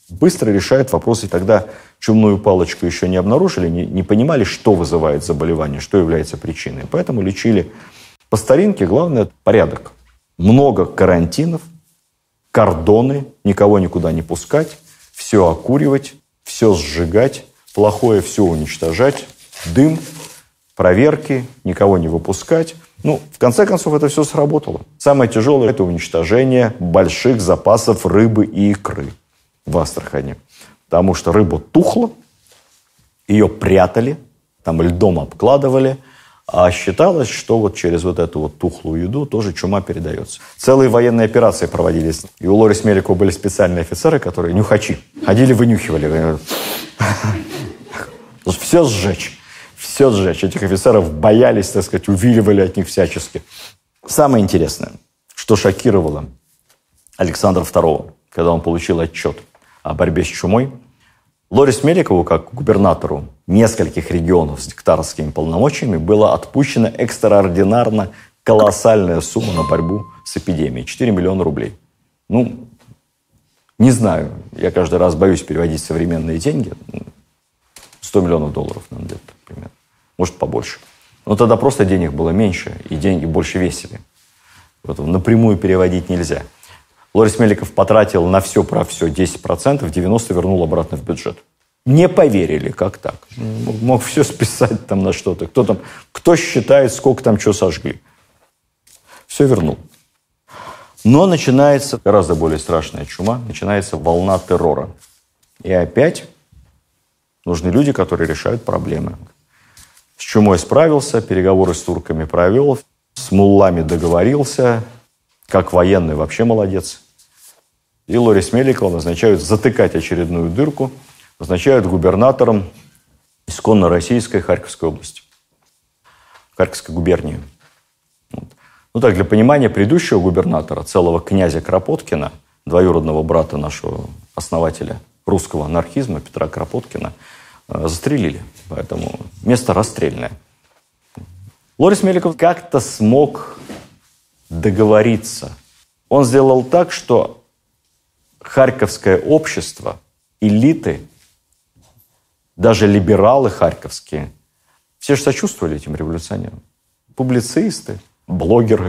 быстро решает вопросы. Тогда чумную палочку еще не обнаружили, не, не понимали, что вызывает заболевание, что является причиной. Поэтому лечили по старинке. Главное – порядок. Много карантинов, кордоны, никого никуда не пускать, все окуривать, все сжигать, плохое все уничтожать, дым, проверки, никого не выпускать. Ну, в конце концов, это все сработало. Самое тяжелое – это уничтожение больших запасов рыбы и икры в Астрахани. Потому что рыба тухла, ее прятали, там льдом обкладывали, а считалось, что вот через вот эту вот тухлую еду тоже чума передается. Целые военные операции проводились. И у Лорис Меликова были специальные офицеры, которые нюхачи. Ходили, вынюхивали. Все сжечь. Все сжечь. Этих офицеров боялись, так сказать, увиливали от них всячески. Самое интересное, что шокировало Александра второго, когда он получил отчет о борьбе с чумой, Лорис Меликову, как губернатору нескольких регионов с диктаторскими полномочиями, была отпущена экстраординарно колоссальная сумма на борьбу с эпидемией. четыре миллиона рублей. Ну, не знаю, я каждый раз боюсь переводить современные деньги. сто миллионов долларов, наверное, где-то примерно. Может, побольше. Но тогда просто денег было меньше, и деньги больше весили. Вот, напрямую переводить нельзя. Лорис Меликов потратил на все про все десять процентов, девяносто процентов вернул обратно в бюджет. Не поверили, как так? Мог, мог все списать там на что-то. Кто там, кто считает, сколько там чего сожгли. Все вернул. Но начинается гораздо более страшная чума, начинается волна террора. И опять нужны люди, которые решают проблемы. С чумой справился, переговоры с турками провел, с муллами договорился, как военный вообще молодец. И Лорис Меликова назначают затыкать очередную дырку, назначают губернатором исконно российской Харьковской области, Харьковской губернии. Вот. Ну так, для понимания, предыдущего губернатора, целого князя Кропоткина, двоюродного брата нашего основателя русского анархизма Петра Кропоткина, застрелили. Поэтому место расстрельное. Лорис Меликов как-то смог договориться. Он сделал так, что харьковское общество, элиты, даже либералы харьковские, все же сочувствовали этим революционерам. Публицисты, блогеры.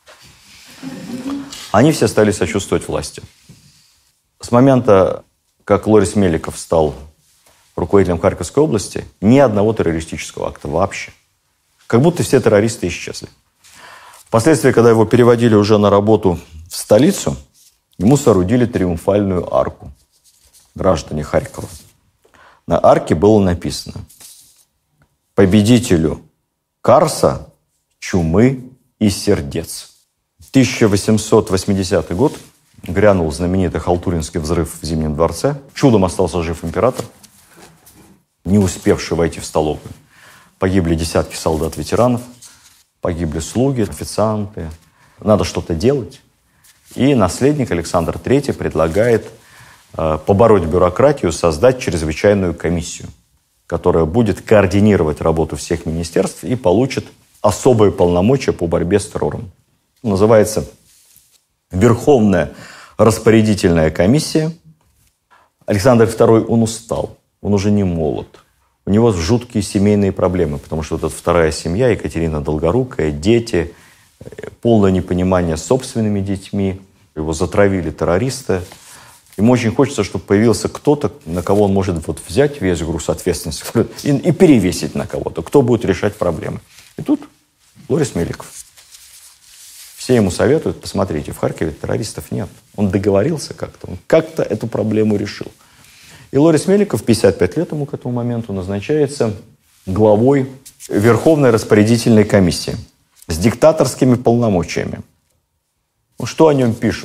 Они все стали сочувствовать власти. С момента, как Лорис Меликов стал руководителем Харьковской области, ни одного террористического акта вообще. Как будто все террористы исчезли. Впоследствии, когда его переводили уже на работу в столицу, ему соорудили триумфальную арку. Граждане Харькова. На арке было написано: победителю Карса, чумы и сердец. тысяча восемьсот восьмидесятый год. Грянул знаменитый Халтуринский взрыв в Зимнем дворце. Чудом остался жив император, не успевший войти в столовую. Погибли десятки солдат-ветеранов, погибли слуги, официанты. Надо что-то делать. И наследник Александр третий предлагает э, побороть бюрократию, создать чрезвычайную комиссию, которая будет координировать работу всех министерств и получит особые полномочия по борьбе с террором. Называется Верховная распорядительная комиссия. Александр второй, он устал, он уже не молод. У него жуткие семейные проблемы, потому что вот эта вторая семья, Екатерина Долгорукая, дети, полное непонимание с собственными детьми, его затравили террористы. Ему очень хочется, чтобы появился кто-то, на кого он может вот взять весь груз ответственности и, и перевесить на кого-то, кто будет решать проблемы. И тут Лорис Меликов. Все ему советуют: посмотрите, в Харькове террористов нет. Он договорился как-то, он как-то эту проблему решил. И Лорис Меликов, пятьдесят пять лет ему к этому моменту, назначается главой Верховной распорядительной комиссии с диктаторскими полномочиями. Ну, что о нем пишут?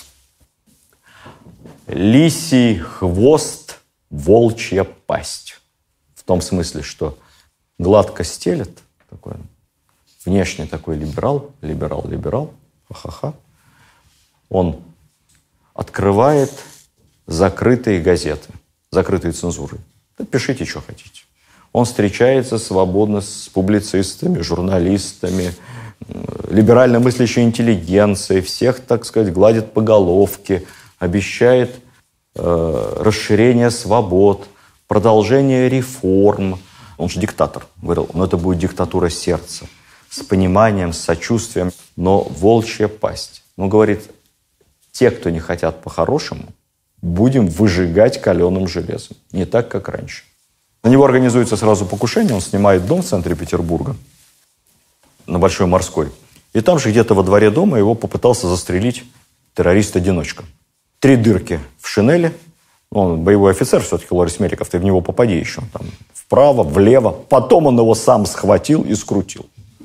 Лисий хвост, волчья пасть. В том смысле, что гладко стелет, такой, внешне такой либерал, либерал, либерал, ха-ха-ха. Он открывает закрытые газеты, закрытые цензурой. Да пишите, что хотите. Он встречается свободно с публицистами, журналистами, либерально мыслящей интеллигенцией, всех, так сказать, гладит по головке, обещает э, расширение свобод, продолжение реформ. Он же диктатор. Говорил, но это будет диктатура сердца. С пониманием, с сочувствием, но волчья пасть. Он говорит, те, кто не хотят по-хорошему, будем выжигать каленым железом. Не так, как раньше. На него организуется сразу покушение. Он снимает дом в центре Петербурга, на Большой Морской. И там же где-то во дворе дома его попытался застрелить террорист-одиночка. Три дырки в шинели. Он боевой офицер все-таки, Лорис Меликов. Ты в него попади еще. Там, вправо, влево. Потом он его сам схватил и скрутил.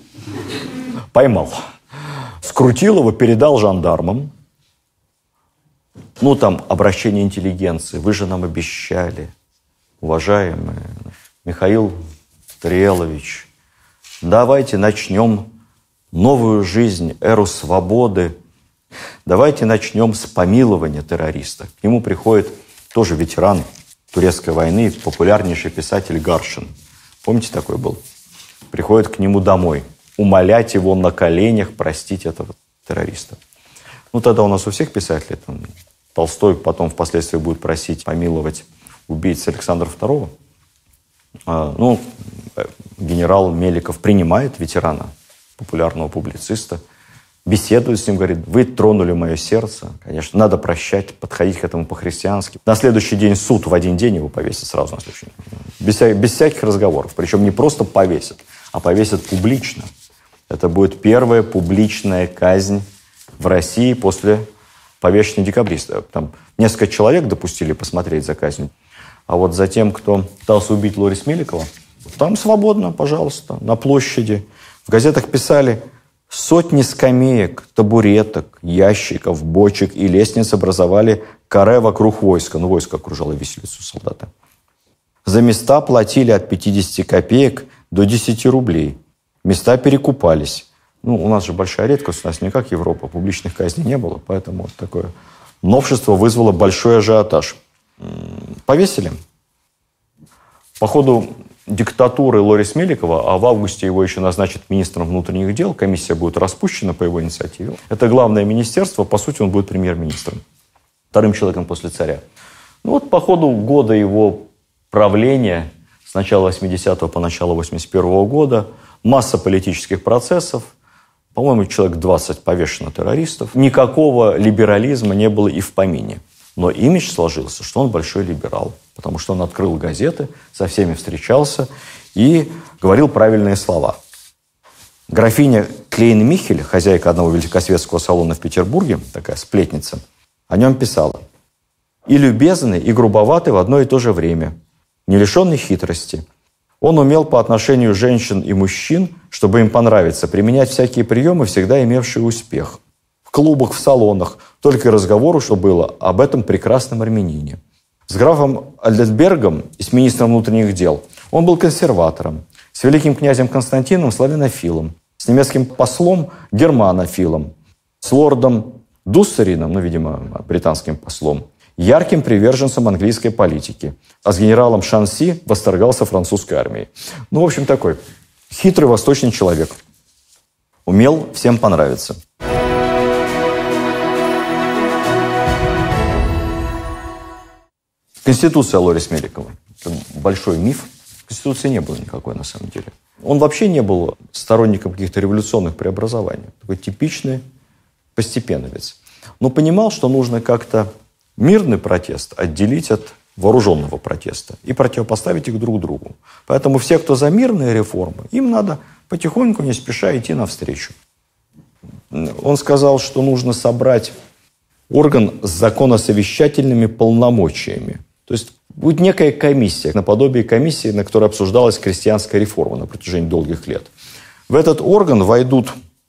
Поймал. Скрутил его, передал жандармам. Ну, там, обращение интеллигенции. Вы же нам обещали, уважаемый Михаил Тариелович, давайте начнем новую жизнь, эру свободы. Давайте начнем с помилования террориста. К нему приходит тоже ветеран турецкой войны, популярнейший писатель Гаршин. Помните, такой был? Приходит к нему домой, умолять его на коленях простить этого террориста. Ну, тогда у нас у всех писателей, там, Толстой потом впоследствии будет просить помиловать убийц Александра второго. А, ну, генерал Меликов принимает ветерана, популярного публициста, беседует с ним, говорит, вы тронули мое сердце, конечно, надо прощать, подходить к этому по-христиански. На следующий день суд, в один день его повесит сразу на следующий день. Без, без всяких разговоров. Причем не просто повесят, а повесят публично. Это будет первая публичная казнь в России после повешения декабриста. Там несколько человек допустили посмотреть за казнью. А вот за тем, кто пытался убить Лориса Меликова, там свободно, пожалуйста, на площади. В газетах писали сотни скамеек, табуреток, ящиков, бочек и лестниц образовали каре вокруг войска. Ну, войско окружало виселицу солдата. За места платили от пятидесяти копеек до десяти рублей. Места перекупались. Ну, у нас же большая редкость, у нас не как Европа, публичных казней не было, поэтому вот такое новшество вызвало большой ажиотаж. Повесили. По ходу диктатуры Лориса Меликова, а в августе его еще назначат министром внутренних дел, комиссия будет распущена по его инициативе. Это главное министерство, по сути, он будет премьер-министром, вторым человеком после царя. Ну вот по ходу года его правления, с начала восьмидесятого по начало восемьдесят первого года, масса политических процессов, по-моему, человек двадцать повешено террористов. Никакого либерализма не было и в помине. Но имидж сложился, что он большой либерал, потому что он открыл газеты, со всеми встречался и говорил правильные слова. Графиня Клейн-Михель, хозяйка одного великосветского салона в Петербурге, такая сплетница, о нем писала: «И любезный, и грубоватый в одно и то же время, не лишенный хитрости. Он умел по отношению женщин и мужчин, чтобы им понравиться, применять всякие приемы, всегда имевшие успех. В клубах, в салонах, только и разговору, что было об этом прекрасном армянине. С графом Альденбергом и с министром внутренних дел он был консерватором, с великим князем Константином славянофилом, с немецким послом германофилом, с лордом Дуссерином, ну, видимо, британским послом, ярким приверженцем английской политики, а с генералом Шанси восторгался французской армией». Ну, в общем, такой хитрый восточный человек. Умел всем понравиться. Конституция Лориса Меликова. Это большой миф. Конституции не было никакой на самом деле. Он вообще не был сторонником каких-то революционных преобразований. Такой типичный постепенновец. Но понимал, что нужно как-то мирный протест отделить от вооруженного протеста и противопоставить их друг другу. Поэтому все, кто за мирные реформы, им надо потихоньку, не спеша идти навстречу. Он сказал, что нужно собрать орган с законосовещательными полномочиями. То есть будет некая комиссия, наподобие комиссии, на которой обсуждалась крестьянская реформа на протяжении долгих лет. В этот орган войдут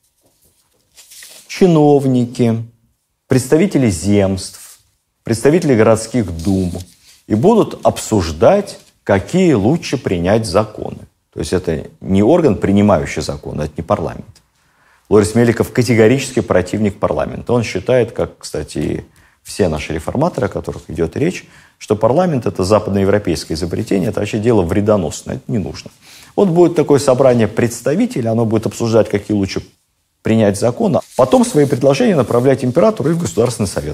чиновники, представители земств, представители городских дум и будут обсуждать, какие лучше принять законы. То есть это не орган, принимающий законы, это не парламент. Лорис Меликов категорически противник парламента. Он считает, как, кстати, и все наши реформаторы, о которых идет речь, что парламент – это западноевропейское изобретение, это вообще дело вредоносное, это не нужно. Вот будет такое собрание представителей, оно будет обсуждать, какие лучше принять законы, потом свои предложения направлять императору и в Государственный совет.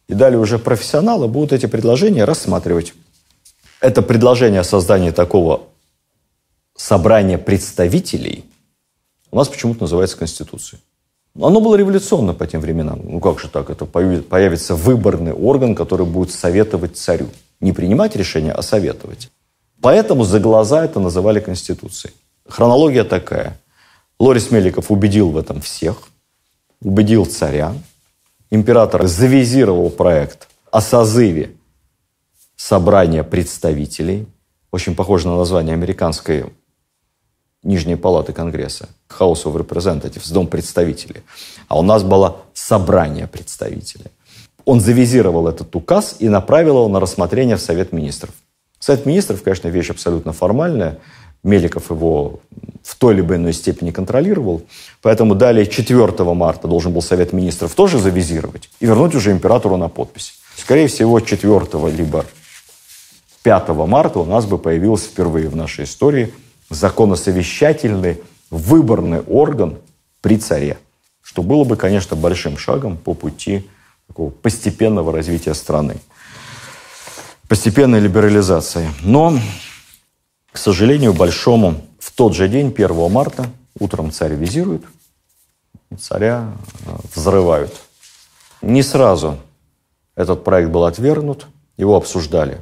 И далее уже профессионалы будут эти предложения рассматривать. Это предложение о создании такого собрания представителей у нас почему-то называется Конституцией. Оно было революционно по тем временам. Ну как же так? Это появится выборный орган, который будет советовать царю. Не принимать решения, а советовать. Поэтому за глаза это называли Конституцией. Хронология такая. Лорис Меликов убедил в этом всех. Убедил царя. Император завизировал проект о созыве собрания представителей. Очень похоже на название американской Нижней палаты Конгресса. House of Representatives, Дом представителей. А у нас было собрание представителей. Он завизировал этот указ и направил его на рассмотрение в Совет министров. Совет министров, конечно, вещь абсолютно формальная. Меликов его в той либо иной степени контролировал. Поэтому далее четвёртого марта должен был Совет министров тоже завизировать и вернуть уже императору на подпись. Скорее всего, четвёртого либо пятого марта у нас бы появился впервые в нашей истории законосовещательный выборный орган при царе. Что было бы, конечно, большим шагом по пути такого постепенного развития страны. Постепенной либерализации. Но, к сожалению, большому, в тот же день, первого марта, утром царь визирует, царя взрывают. Не сразу этот проект был отвергнут, его обсуждали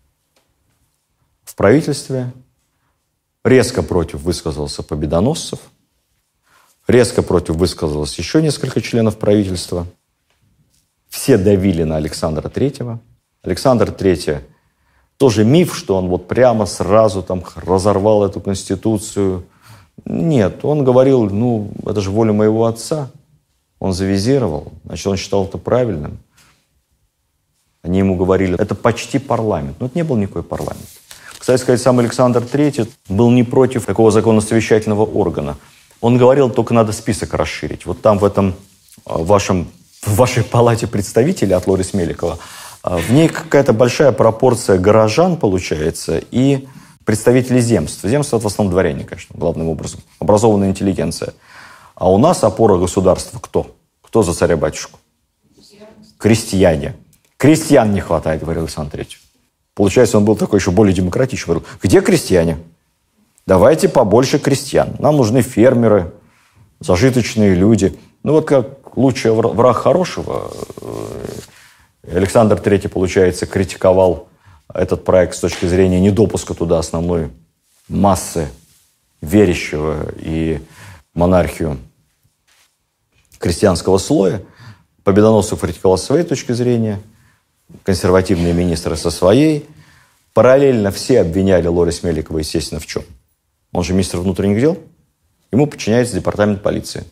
в правительстве. Резко против высказался Победоносцев. Резко против высказалось еще несколько членов правительства. Все давили на Александра Третьего. Александр Третий тоже миф, что он вот прямо сразу там разорвал эту конституцию. Нет, он говорил, ну, это же воля моего отца. Он завизировал, значит, он считал это правильным. Они ему говорили, это почти парламент. Но это не был никакой парламент. Кстати сказать, сам Александр Третий был не против такого законосовещательного органа. Он говорил, только надо список расширить. Вот там в этом вашем, в вашей палате представителей от Лорис Меликова в ней какая-то большая пропорция горожан получается и представителей земств. Земства – это в основном дворяне, конечно, главным образом. Образованная интеллигенция. А у нас опора государства кто? Кто за царя-батюшку? Крестьяне. Крестьян не хватает, говорил Александр Третий. Получается, он был такой еще более демократичный. Говорил, где крестьяне? Давайте побольше крестьян. Нам нужны фермеры, зажиточные люди. Ну вот как лучший враг хорошего. Александр Третий, получается, критиковал этот проект с точки зрения недопуска туда основной массы верящего и монархию крестьянского слоя. Победоносцев критиковал с своей точки зрения, консервативные министры со своей. Параллельно все обвиняли Лорис Меликова, естественно, в чем? Он же министр внутренних дел. Ему подчиняется департамент полиции.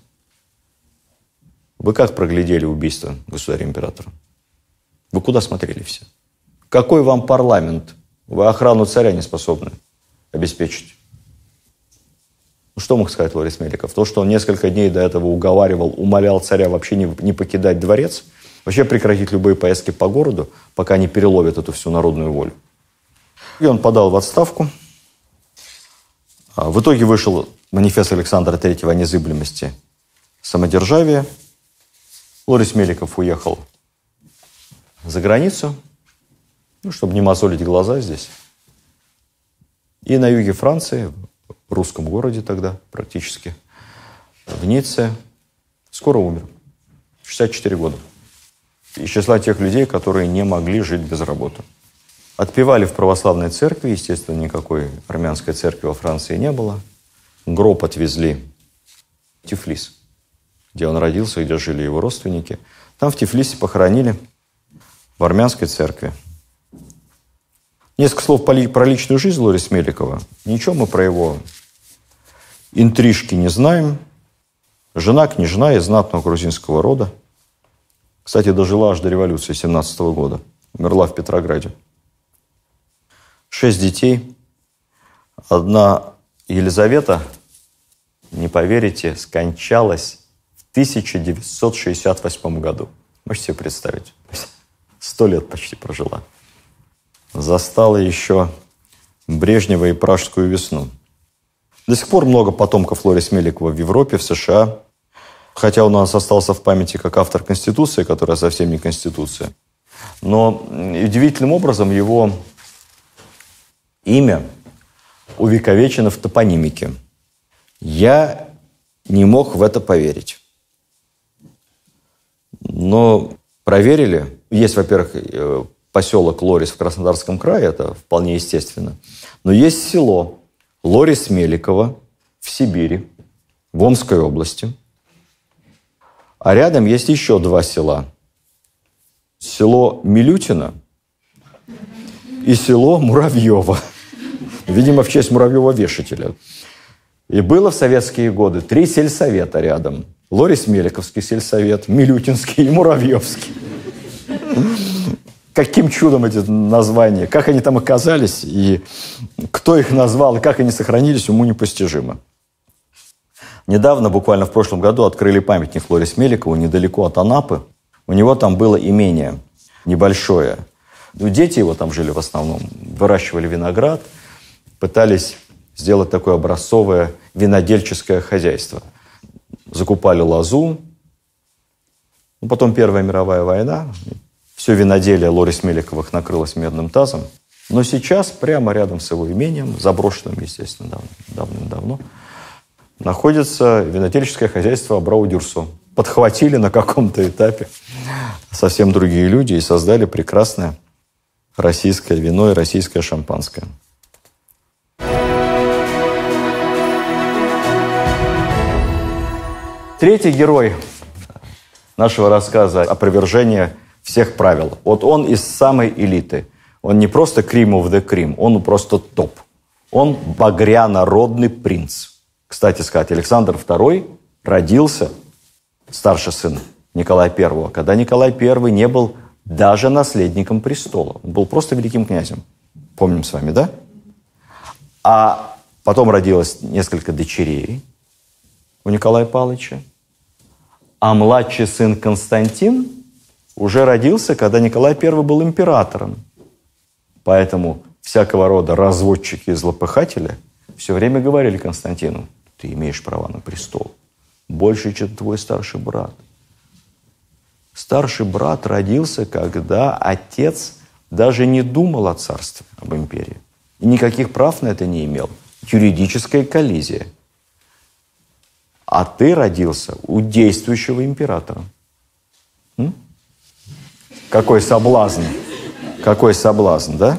Вы как проглядели убийство государя-императора? Вы куда смотрели все? Какой вам парламент? Вы охрану царя не способны обеспечить. Ну, что мог сказать Лорис Меликов? То, что он несколько дней до этого уговаривал, умолял царя вообще не, не покидать дворец, вообще прекратить любые поездки по городу, пока не переловят эту всю народную волю. И он подал в отставку. В итоге вышел манифест Александра Третьего о незыблемости самодержавия. Лорис Меликов уехал за границу, ну, чтобы не мозолить глаза здесь. И на юге Франции, в русском городе тогда практически, в Ницце, скоро умер. шестьдесят четыре года. Из числа тех людей, которые не могли жить без работы. Отпевали в православной церкви, естественно, никакой армянской церкви во Франции не было. Гроб отвезли в Тифлис, где он родился, где жили его родственники. Там в Тифлисе похоронили в армянской церкви. Несколько слов про личную жизнь Лорис Меликова. Ничего мы про его интрижки не знаем. Жена княжна из знатного грузинского рода. Кстати, дожила аж до революции семнадцатого года. Умерла в Петрограде. Шесть детей. Одна Елизавета, не поверите, скончалась в тысяча девятьсот шестьдесят восьмом году. Можете себе представить? Сто лет почти прожила. Застала еще Брежнева и Пражскую весну. До сих пор много потомков Лорис Меликова в Европе, в США. Хотя он у нас остался в памяти как автор Конституции, которая совсем не Конституция. Но удивительным образом его имя увековечено в топонимике. Я не мог в это поверить. Но проверили. Есть, во-первых, поселок Лорис в Краснодарском крае, это вполне естественно. Но есть село Лорис-Меликово в Сибири, в Омской области. А рядом есть еще два села. Село Милютино и село Муравьево. Видимо, в честь Муравьева-вешателя. И было в советские годы три сельсовета рядом. Лорис-Меликовский сельсовет, Милютинский и Муравьевский. Каким чудом эти названия, как они там оказались, и кто их назвал, и как они сохранились, уму непостижимо. Недавно, буквально в прошлом году, открыли памятник Лорис Меликову недалеко от Анапы. У него там было имение небольшое. Дети его там жили в основном, выращивали виноград, пытались сделать такое образцовое винодельческое хозяйство. Закупали лозу. Ну, потом Первая мировая война. Все виноделие Лорис Меликовых накрылось медным тазом. Но сейчас, прямо рядом с его имением, заброшенным, естественно, дав- давным-давно, находится винодельческое хозяйство Абрау-Дюрсо. Подхватили на каком-то этапе совсем другие люди и создали прекрасное российское вино и российское шампанское. Третий герой нашего рассказа — опровержение всех правил. Вот он из самой элиты. Он не просто cream of the cream, он просто топ. Он багрянародный принц. Кстати сказать, Александр второй родился, старший сын Николая Первого, когда Николай Первый не был даже наследником престола. Он был просто великим князем. Помним с вами, да? А потом родилось несколько дочерей у Николая Павловича. А младший сын Константин уже родился, когда Николай Первый был императором. Поэтому всякого рода разводчики и злопыхатели все время говорили Константину: ты имеешь право на престол больше, чем твой старший брат. Старший брат родился, когда отец даже не думал о царстве, об империи. И никаких прав на это не имел. Юридическая коллизия. А ты родился у действующего императора. М? Какой соблазн. Какой соблазн, да?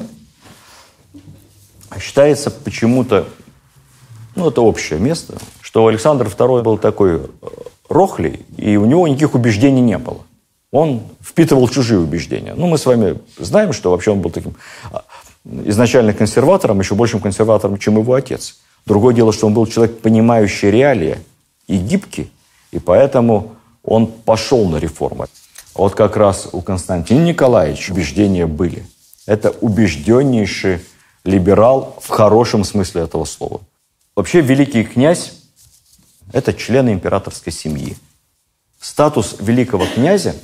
Считается почему-то, ну, это общее место, что Александр второй был такой рохлей, и у него никаких убеждений не было. Он впитывал чужие убеждения. Ну, мы с вами знаем, что вообще он был таким изначально консерватором, еще большим консерватором, чем его отец. Другое дело, что он был человек, понимающий реалии и гибкий, и поэтому он пошел на реформы. Вот как раз у Константина Николаевича убеждения были. Это убежденнейший либерал в хорошем смысле этого слова. Вообще великий князь – это члены императорской семьи. Статус великого князя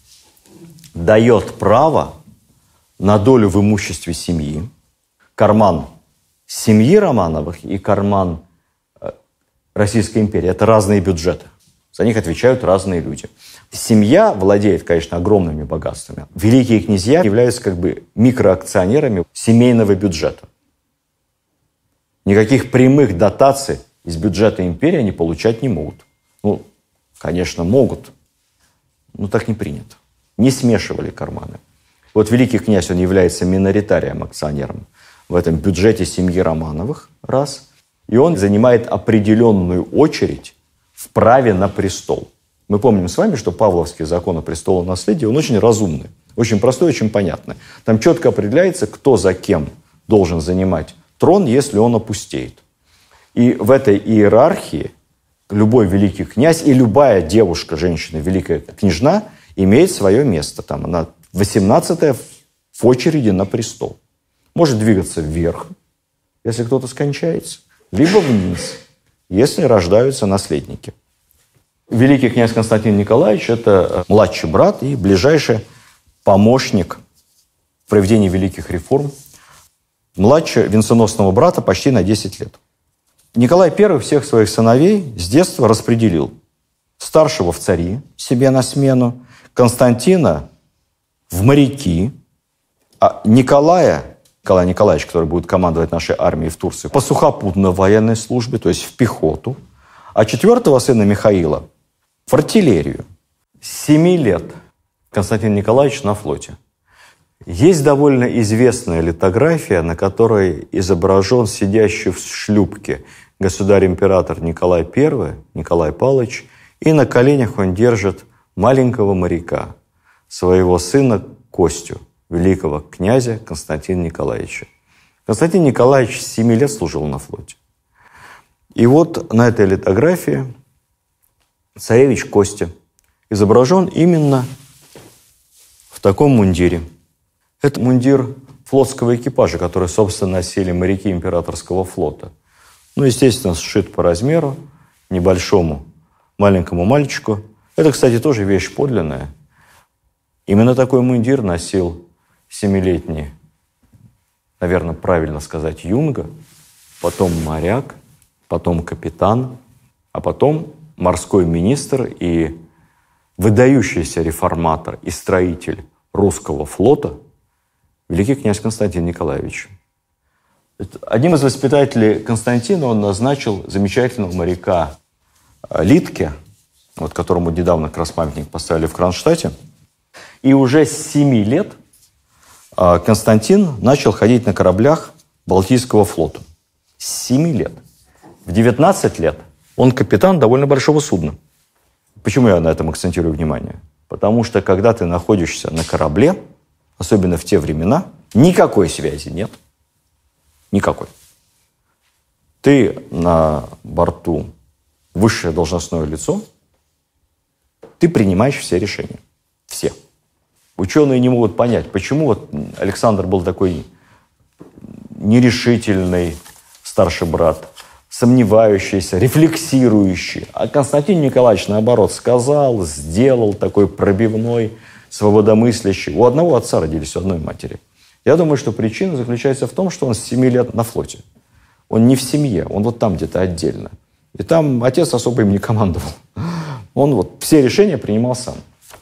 дает право на долю в имуществе семьи. Карман семьи Романовых и карман Российской империи – это разные бюджеты. За них отвечают разные люди. Семья владеет, конечно, огромными богатствами. Великие князья являются как бы микроакционерами семейного бюджета. Никаких прямых дотаций из бюджета империи они получать не могут. Ну, конечно, могут, но так не принято. Не смешивали карманы. Вот великий князь, он является миноритарием, акционером в этом бюджете семьи Романовых, раз. И он занимает определенную очередь в праве на престол. Мы помним с вами, что Павловский закон о престолонаследии, он очень разумный, очень простой, очень понятный. Там четко определяется, кто за кем должен занимать трон, если он опустеет. И в этой иерархии любой великий князь и любая девушка, женщина, великая княжна имеет свое место. Там она восемнадцатая в очереди на престол. Может двигаться вверх, если кто-то скончается, либо вниз, если рождаются наследники. Великий князь Константин Николаевич – это младший брат и ближайший помощник в проведении великих реформ. Младше венценосного брата почти на десять лет. Николай Первый всех своих сыновей с детства распределил. Старшего в цари себе на смену, Константина в моряки, а Николая, Николай Николаевич, который будет командовать нашей армией в Турции, по сухопутной военной службе, то есть в пехоту, а четвертого сына Михаила в артиллерию. С семи лет Константин Николаевич на флоте. Есть довольно известная литография, на которой изображен сидящий в шлюпке государь-император Николай Первый, Николай Павлович, и на коленях он держит маленького моряка, своего сына Костю, великого князя Константина Николаевича. Константин Николаевич с семи лет служил на флоте. И вот на этой литографии царевич Костя изображен именно в таком мундире. Это мундир флотского экипажа, который, собственно, носили моряки императорского флота. Ну, естественно, сшит по размеру, небольшому маленькому мальчику. Это, кстати, тоже вещь подлинная. Именно такой мундир носил семилетний, наверное, правильно сказать, юнга, потом моряк, потом капитан, а потом морской министр и выдающийся реформатор и строитель русского флота великий князь Константин Николаевич. Одним из воспитателей Константина он назначил замечательного моряка Литке, вот которому недавно как раз памятник поставили в Кронштадте. И уже с семи лет Константин начал ходить на кораблях Балтийского флота. С семи лет. В девятнадцать лет он капитан довольно большого судна. Почему я на этом акцентирую внимание? Потому что, когда ты находишься на корабле, особенно в те времена, никакой связи нет. Никакой. Ты на борту высшее должностное лицо, ты принимаешь все решения. Все. Ученые не могут понять, почему вот Александр был такой нерешительный старший брат, сомневающийся, рефлексирующий. А Константин Николаевич, наоборот, сказал, сделал, такой пробивной, свободомыслящий. У одного отца родились, у одной матери. Я думаю, что причина заключается в том, что он с семи лет на флоте. Он не в семье, он вот там где-то отдельно. И там отец особо им не командовал. Он вот все решения принимал сам.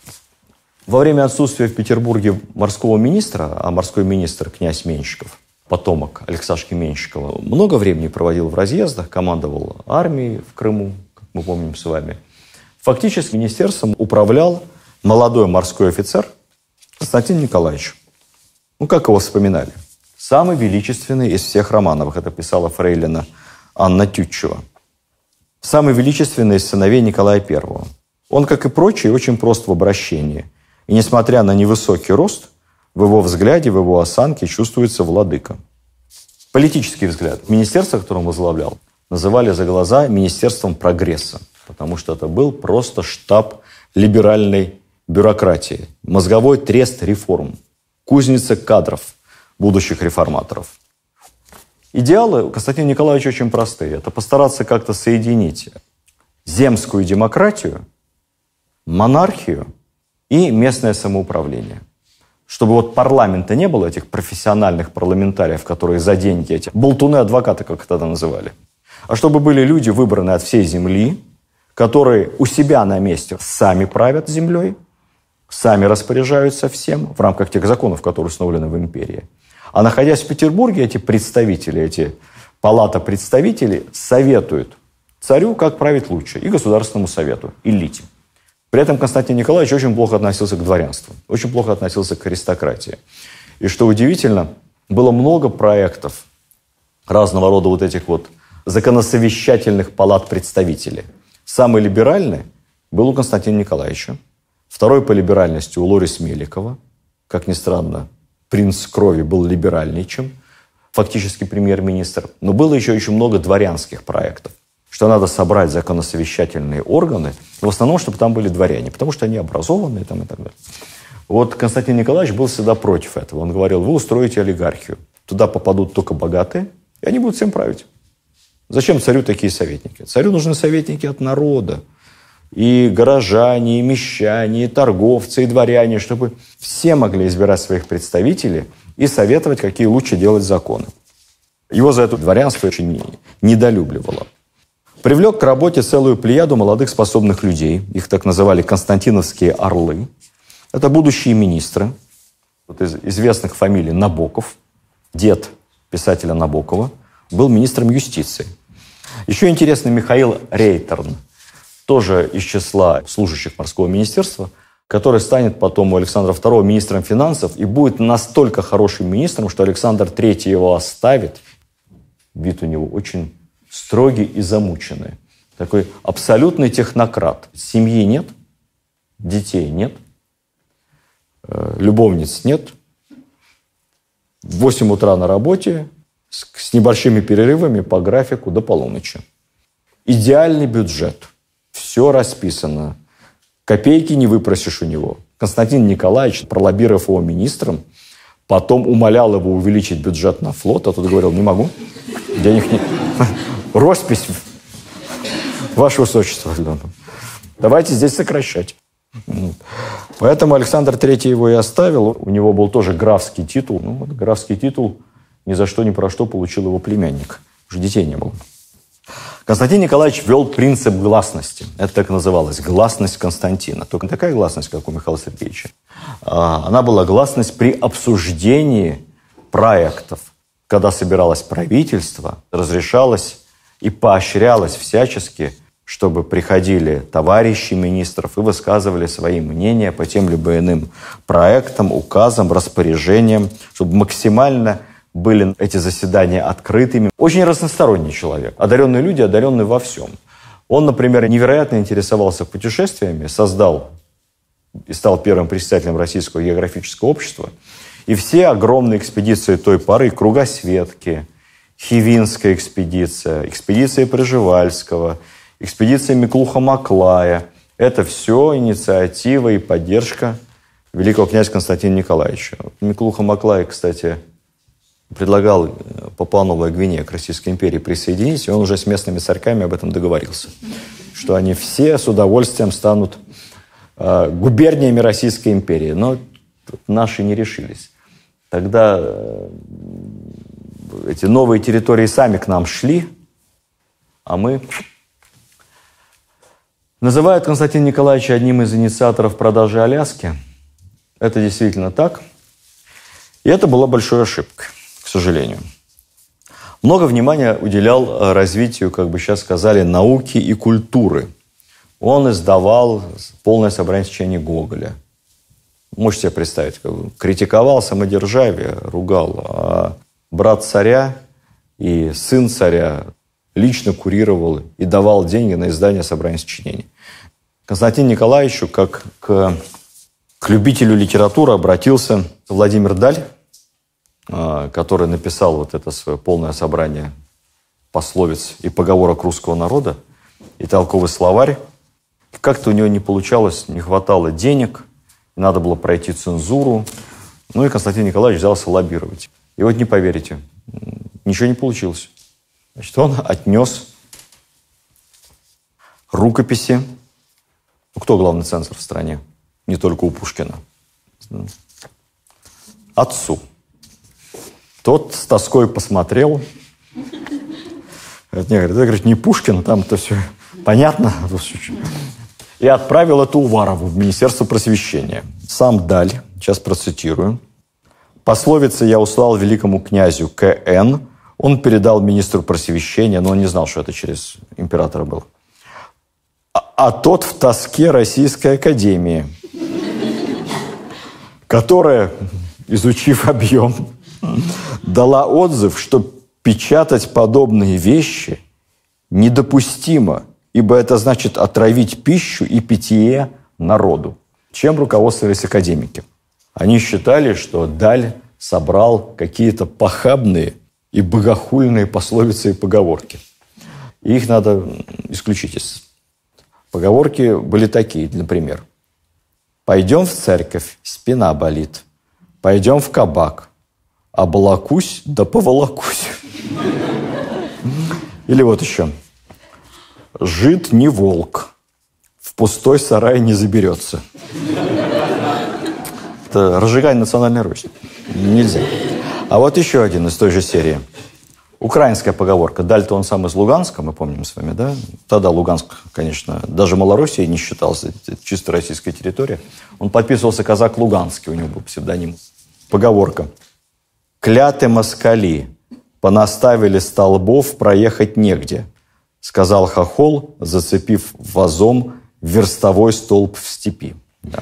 Во время отсутствия в Петербурге морского министра, а морской министр князь Менщиков, потомок Алексашки Менщикова, много времени проводил в разъездах, командовал армией в Крыму, как мы помним с вами. Фактически министерством управлял молодой морской офицер Константин Николаевич. Ну, как его вспоминали? Самый величественный из всех Романовых. Это писала фрейлина Анна Тютчева. Самый величественный из сыновей Николая Первого. Он, как и прочие, очень прост в обращении. И несмотря на невысокий рост, в его взгляде, в его осанке чувствуется владыка. Политический взгляд. Министерство, которое он возглавлял, называли за глаза Министерством прогресса, потому что это был просто штаб либеральной бюрократии, мозговой трест реформ, кузница кадров будущих реформаторов. Идеалы у Константина Николаевича очень простые. Это постараться как-то соединить земскую демократию, монархию и местное самоуправление. Чтобы вот парламента не было, этих профессиональных парламентариев, которые за деньги, эти болтуны-адвокаты, как их тогда называли. А чтобы были люди, выбранные от всей земли, которые у себя на месте сами правят землей, сами распоряжаются всем в рамках тех законов, которые установлены в империи. А находясь в Петербурге, эти представители, эти палата представителей советуют царю, как править лучше, и Государственному совету, элите. При этом Константин Николаевич очень плохо относился к дворянству, очень плохо относился к аристократии. И что удивительно, было много проектов разного рода вот этих вот законосовещательных палат представителей. Самый либеральный был у Константина Николаевича. Второй по либеральности у Лорис Меликова. Как ни странно, принц крови был либеральнее, чем фактически премьер-министр. Но было еще очень много дворянских проектов, что надо собрать законосовещательные органы, в основном, чтобы там были дворяне, потому что они образованные там, и так далее. Вот Константин Николаевич был всегда против этого. Он говорил, вы устроите олигархию. Туда попадут только богатые, и они будут всем править. Зачем царю такие советники? Царю нужны советники от народа. И горожане, и мещане, и торговцы, и дворяне, чтобы все могли избирать своих представителей и советовать, какие лучше делать законы. Его за это дворянство очень недолюбливало. Привлек к работе целую плеяду молодых способных людей. Их так называли константиновские орлы. Это будущие министры. вот из известных фамилий Набоков, дед писателя Набокова, был министром юстиции. Еще интересный Михаил Рейтерн, тоже из числа служащих морского министерства, который станет потом у Александра второго министром финансов и будет настолько хорошим министром, что Александр третий его оставит. Вид у него очень строгий и замученный. Такой абсолютный технократ. Семьи нет, детей нет, любовниц нет. В восемь утра на работе, с небольшими перерывами по графику до полуночи. Идеальный бюджет. Все расписано. Копейки не выпросишь у него. Константин Николаевич, пролоббировав его министром, потом умолял его увеличить бюджет на флот, а тот говорил: не могу, денег нет. Роспись, ваше высочество, давайте здесь сокращать. Поэтому Александр третий его и оставил. У него был тоже графский титул. Ну, вот графский титул ни за что, ни про что получил его племянник. Уже детей не было. Константин Николаевич ввел принцип гласности. Это так называлось. Гласность Константина. Только не такая гласность, как у Михаила Сергеевича. Она была гласность при обсуждении проектов. Когда собиралось правительство, разрешалось и поощрялось всячески, чтобы приходили товарищи министров и высказывали свои мнения по тем либо иным проектам, указам, распоряжениям, чтобы максимально были эти заседания открытыми. Очень разносторонний человек. Одаренные люди, одаренные во всем. Он, например, невероятно интересовался путешествиями, создал и стал первым председателем Российского географического общества. И все огромные экспедиции той поры, Кругосветки, Хивинская экспедиция, экспедиция Пржевальского, экспедиция Миклуха-Маклая, это все инициатива и поддержка великого князя Константина Николаевича. Миклуха-Маклай, кстати, предлагал Папуа-Новая Гвинея к Российской империи присоединить, и он уже с местными царьками об этом договорился, что они все с удовольствием станут э, губерниями Российской империи. Но наши не решились. Тогда э, эти новые территории сами к нам шли, а мы... Называют Константина Николаевича одним из инициаторов продажи Аляски. Это действительно так. И это была большой ошибкой, к сожалению. Много внимания уделял развитию, как бы сейчас сказали, науки и культуры. Он издавал полное собрание сочинений Гоголя. Можете себе представить, как бы критиковал самодержавие, ругал. А брат царя и сын царя лично курировал и давал деньги на издание собрания сочинений. Константину Николаевичу, как к, к любителю литературы, обратился Владимир Даль, который написал вот это свое полное собрание пословиц и поговорок русского народа, и толковый словарь. Как-то у него не получалось, не хватало денег, надо было пройти цензуру. Ну и Константин Николаевич взялся лоббировать. И вот не поверите, ничего не получилось. Значит, он отнес рукописи. Ну, кто главный цензор в стране? Не только у Пушкина. Отцу. Тот с тоской посмотрел. Нет, говорит, это, говорит, не Пушкин, там это все понятно. И отправил это Уварову в Министерство просвещения. Сам Даль, сейчас процитирую. «Пословицы я услал великому князю К Н Он передал министру просвещения, но он не знал, что это через императора было. А, а тот в тоске Российской академии, которая, изучив объем, дала отзыв, что печатать подобные вещи недопустимо, ибо это значит отравить пищу и питье народу. Чем руководствовались академики? Они считали, что Даль собрал какие-то похабные и богохульные пословицы и поговорки. И их надо исключить. Поговорки были такие, например. «Пойдем в церковь, спина болит. Пойдем в кабак, оболокусь да поволокусь». Или вот еще. «Жид не волк, в пустой сарай не заберется». Это разжигание национальной розни. Нельзя. А вот еще один из той же серии. Украинская поговорка. Даль-то он сам из Луганска, мы помним с вами, да? Тогда Луганск, конечно, даже Малороссией не считался. Это чисто российская территория. Он подписывался казак Луганский, у него был псевдоним. Поговорка. «Кляты москали, понаставили столбов, проехать негде», сказал хохол, зацепив вазом верстовой столб в степи. Да.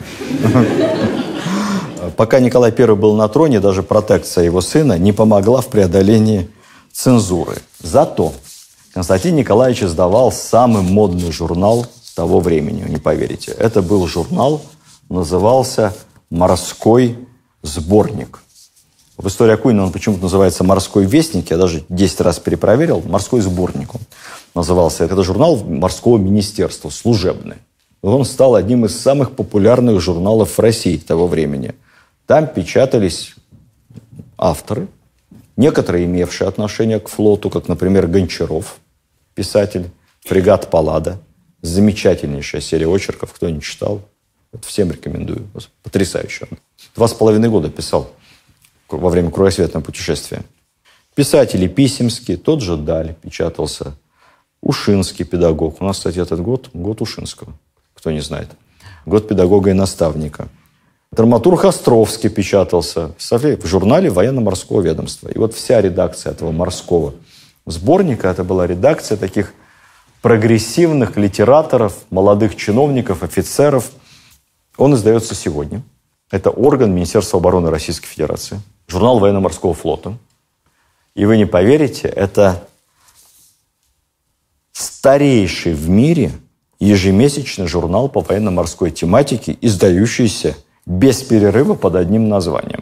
Пока Николай Первый был на троне, даже протекция его сына не помогла в преодолении цензуры. Зато Константин Николаевич издавал самый модный журнал того времени, вы не поверите. Это был журнал, назывался «Морской сборник». В истории Акунина он почему-то называется «Морской вестник». Я даже десять раз перепроверил. «Морской сборник» он назывался. Это журнал морского министерства, служебный. Он стал одним из самых популярных журналов в России того времени. Там печатались авторы, некоторые имевшие отношение к флоту, как, например, Гончаров, писатель, «Фрегат Паллада». Замечательнейшая серия очерков, кто не читал. Вот всем рекомендую. Потрясающе. Два с половиной года писал во время кругосветного путешествия. Писатели Писемский, тот же Даль печатался. Ушинский педагог. У нас, кстати, этот год, год Ушинского, кто не знает. Год педагога и наставника. Драматург Островский печатался в журнале военно-морского ведомства. И вот вся редакция этого морского сборника, это была редакция таких прогрессивных литераторов, молодых чиновников, офицеров. Он издается сегодня. Это орган Министерства обороны Российской Федерации. Журнал военно-морского флота. И вы не поверите, это старейший в мире ежемесячный журнал по военно-морской тематике, издающийся без перерыва под одним названием.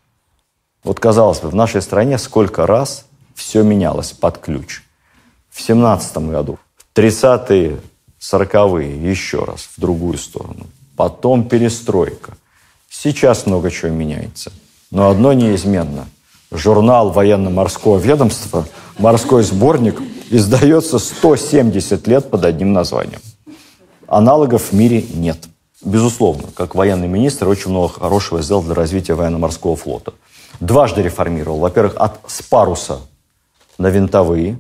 Вот, казалось бы, в нашей стране сколько раз все менялось под ключ. В семнадцатом году, в тридцатые, сороковые еще раз в другую сторону. Потом перестройка. Сейчас много чего меняется. Но одно неизменно. Журнал военно-морского ведомства, морской сборник, издается сто семьдесят лет под одним названием. Аналогов в мире нет. Безусловно, как военный министр, очень много хорошего сделал для развития военно-морского флота. Дважды реформировал. Во-первых, от с паруса на винтовые,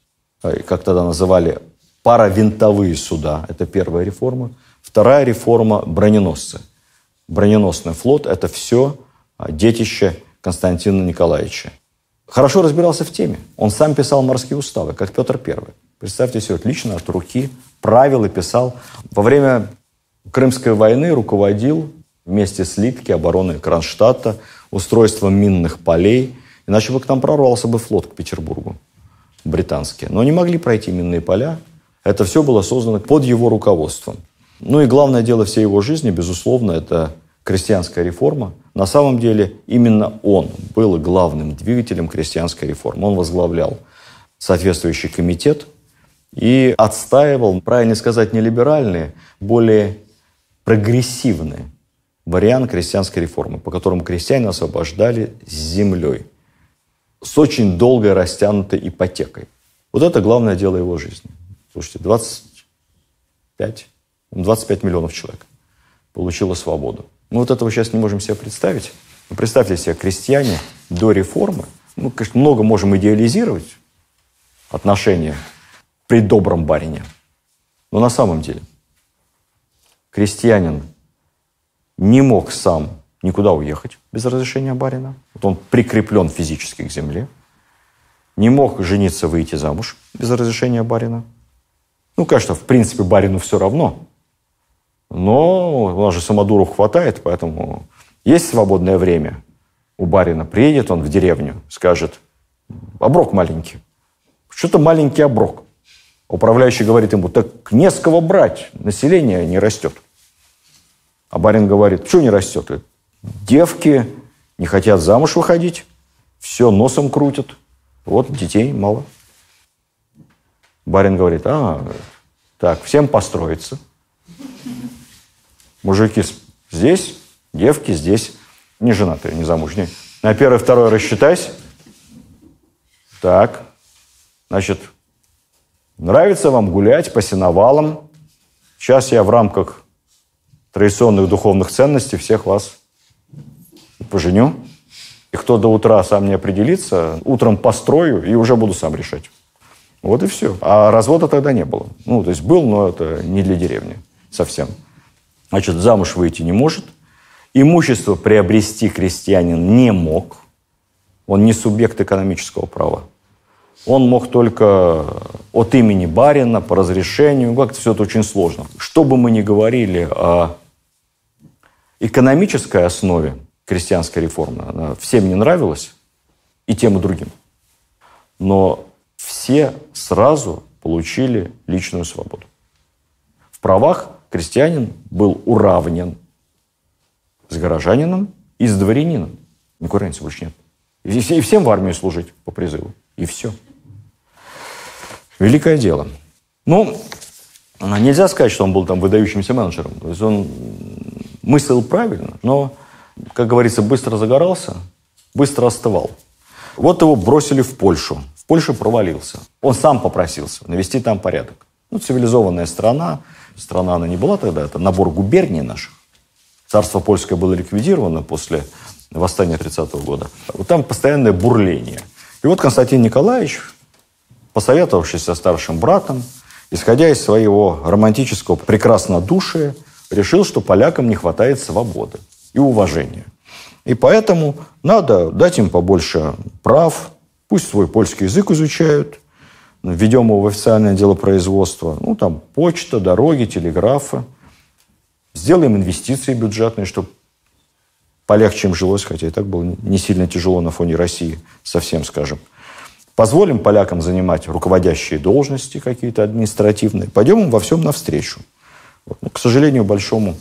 как тогда называли, паравинтовые суда. Это первая реформа. Вторая реформа – броненосцы. Броненосный флот – это все детище Константина Николаевича. Хорошо разбирался в теме. Он сам писал морские уставы, как Петр Первый. Представьте себе, лично от руки правил и писал. Во время Крымской войны руководил вместе с Липки обороной Кронштадта, устройством минных полей. Иначе бы к нам прорвался бы флот к Петербургу, британский. Но не могли пройти минные поля. Это все было создано под его руководством. Ну и главное дело всей его жизни, безусловно, это крестьянская реформа. На самом деле именно он был главным двигателем крестьянской реформы. Он возглавлял соответствующий комитет и отстаивал, правильно сказать, не либеральные, более прогрессивный вариант крестьянской реформы, по которому крестьяне освобождали с землей, с очень долгой растянутой ипотекой. Вот это главное дело его жизни. Слушайте, двадцать пять, двадцать пять миллионов человек получило свободу. Мы вот этого сейчас не можем себе представить. Но представьте себе, крестьяне до реформы, мы, конечно, много можем идеализировать отношения при добром барине. Но на самом деле крестьянин не мог сам никуда уехать без разрешения барина. Вот он прикреплен физически к земле. Не мог жениться, выйти замуж без разрешения барина. Ну, конечно, в принципе, барину все равно. Но у нас же самодуров хватает, поэтому есть свободное время у барина. Приедет он в деревню, скажет: оброк маленький. Что-то маленький оброк. Управляющий говорит ему: так не с кого брать, население не растет. А барин говорит: что не растет? Девки не хотят замуж выходить, все носом крутят, вот детей мало. Барин говорит: а, так, всем построиться. Мужики здесь, девки здесь, не женатые, не замужние. На первое, второе рассчитайся. Так, значит, нравится вам гулять по сеновалам. Сейчас я в рамках традиционных духовных ценностей всех вас поженю. И кто до утра сам не определится, утром построю и уже буду сам решать. Вот и все. А развода тогда не было. Ну, то есть был, но это не для деревни совсем. Значит, замуж выйти не может. Имущество приобрести крестьянин не мог. Он не субъект экономического права. Он мог только от имени барина, по разрешению. Как-то все это очень сложно. Что бы мы ни говорили о экономической основе крестьянской реформы, она всем не нравилась, и тем, и другим. Но все сразу получили личную свободу. В правах крестьянин был уравнен с горожанином и с дворянином. Никакой разницы больше нет. И всем в армию служить по призыву. И все. Великое дело. Ну, нельзя сказать, что он был там выдающимся менеджером. То есть он мыслил правильно, но, как говорится, быстро загорался, быстро остывал. Вот его бросили в Польшу. В Польше провалился. Он сам попросился навести там порядок. Ну, цивилизованная страна. Страна она не была тогда, это набор губерний наших. Царство польское было ликвидировано после восстания тридцатого года. Вот там постоянное бурление. И вот Константин Николаевич, посоветовавшись со старшим братом, исходя из своего романтического прекраснодушия, решил, что полякам не хватает свободы и уважения. И поэтому надо дать им побольше прав, пусть свой польский язык изучают, введем его в официальное делопроизводство, ну, там, почта, дороги, телеграфы. Сделаем инвестиции бюджетные, чтобы полегче им жилось, хотя и так было не сильно тяжело на фоне России, совсем скажем. Позволим полякам занимать руководящие должности какие-то административные. Пойдем им во всем навстречу. Вот. Но, к сожалению, большому,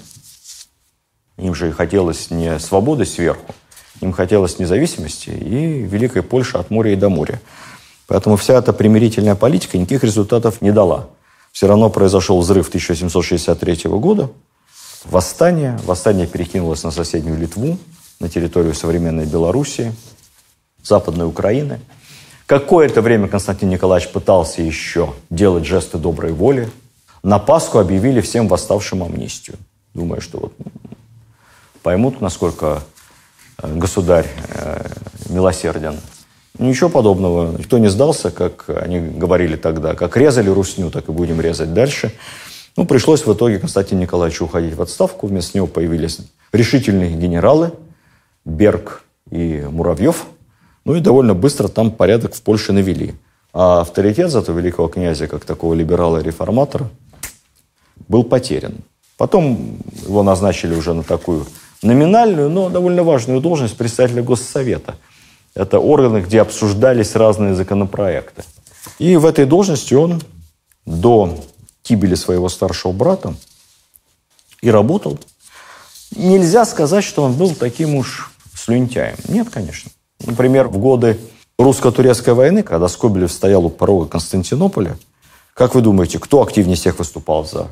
им же хотелось не свободы сверху, им хотелось независимости и Великой Польши от моря и до моря. Поэтому вся эта примирительная политика никаких результатов не дала. Все равно произошел взрыв тысяча восемьсот шестьдесят третьего года. Восстание. Восстание перекинулось на соседнюю Литву, на территорию современной Белоруссии, Западной Украины. Какое-то время Константин Николаевич пытался еще делать жесты доброй воли. На Пасху объявили всем восставшим амнистию. Думаю, что вот поймут, насколько государь э, милосерден. Ничего подобного. Никто не сдался, как они говорили тогда. Как резали русню, так и будем резать дальше. Ну, пришлось в итоге Константину Николаевичу уходить в отставку. Вместо него появились решительные генералы Берг и Муравьев. Ну и довольно быстро там порядок в Польше навели. А авторитет зато великого князя, как такого либерала и реформатора, был потерян. Потом его назначили уже на такую номинальную, но довольно важную должность председателя Госсовета. Это органы, где обсуждались разные законопроекты. И в этой должности он до гибели своего старшего брата и работал. Нельзя сказать, что он был таким уж слюнтяем. Нет, конечно. Например, в годы русско-турецкой войны, когда Скобелев стоял у порога Константинополя, как вы думаете, кто активнее всех выступал за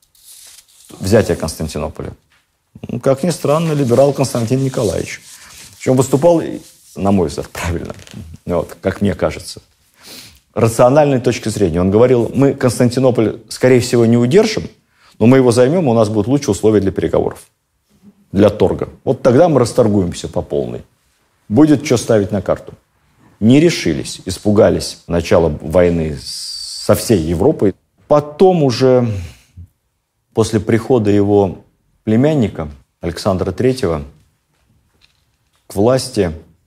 взятие Константинополя? Ну, как ни странно, либерал Константин Николаевич. Причем выступал, на мой взгляд, правильно, вот, как мне кажется, рациональной точки зрения. Он говорил, мы Константинополь, скорее всего, не удержим, но мы его займем, и у нас будут лучшие условия для переговоров, для торга. Вот тогда мы расторгуемся по полной. Будет что ставить на карту. Не решились, испугались начала войны со всей Европой. Потом уже, после прихода его племянника Александра Третьего к власти,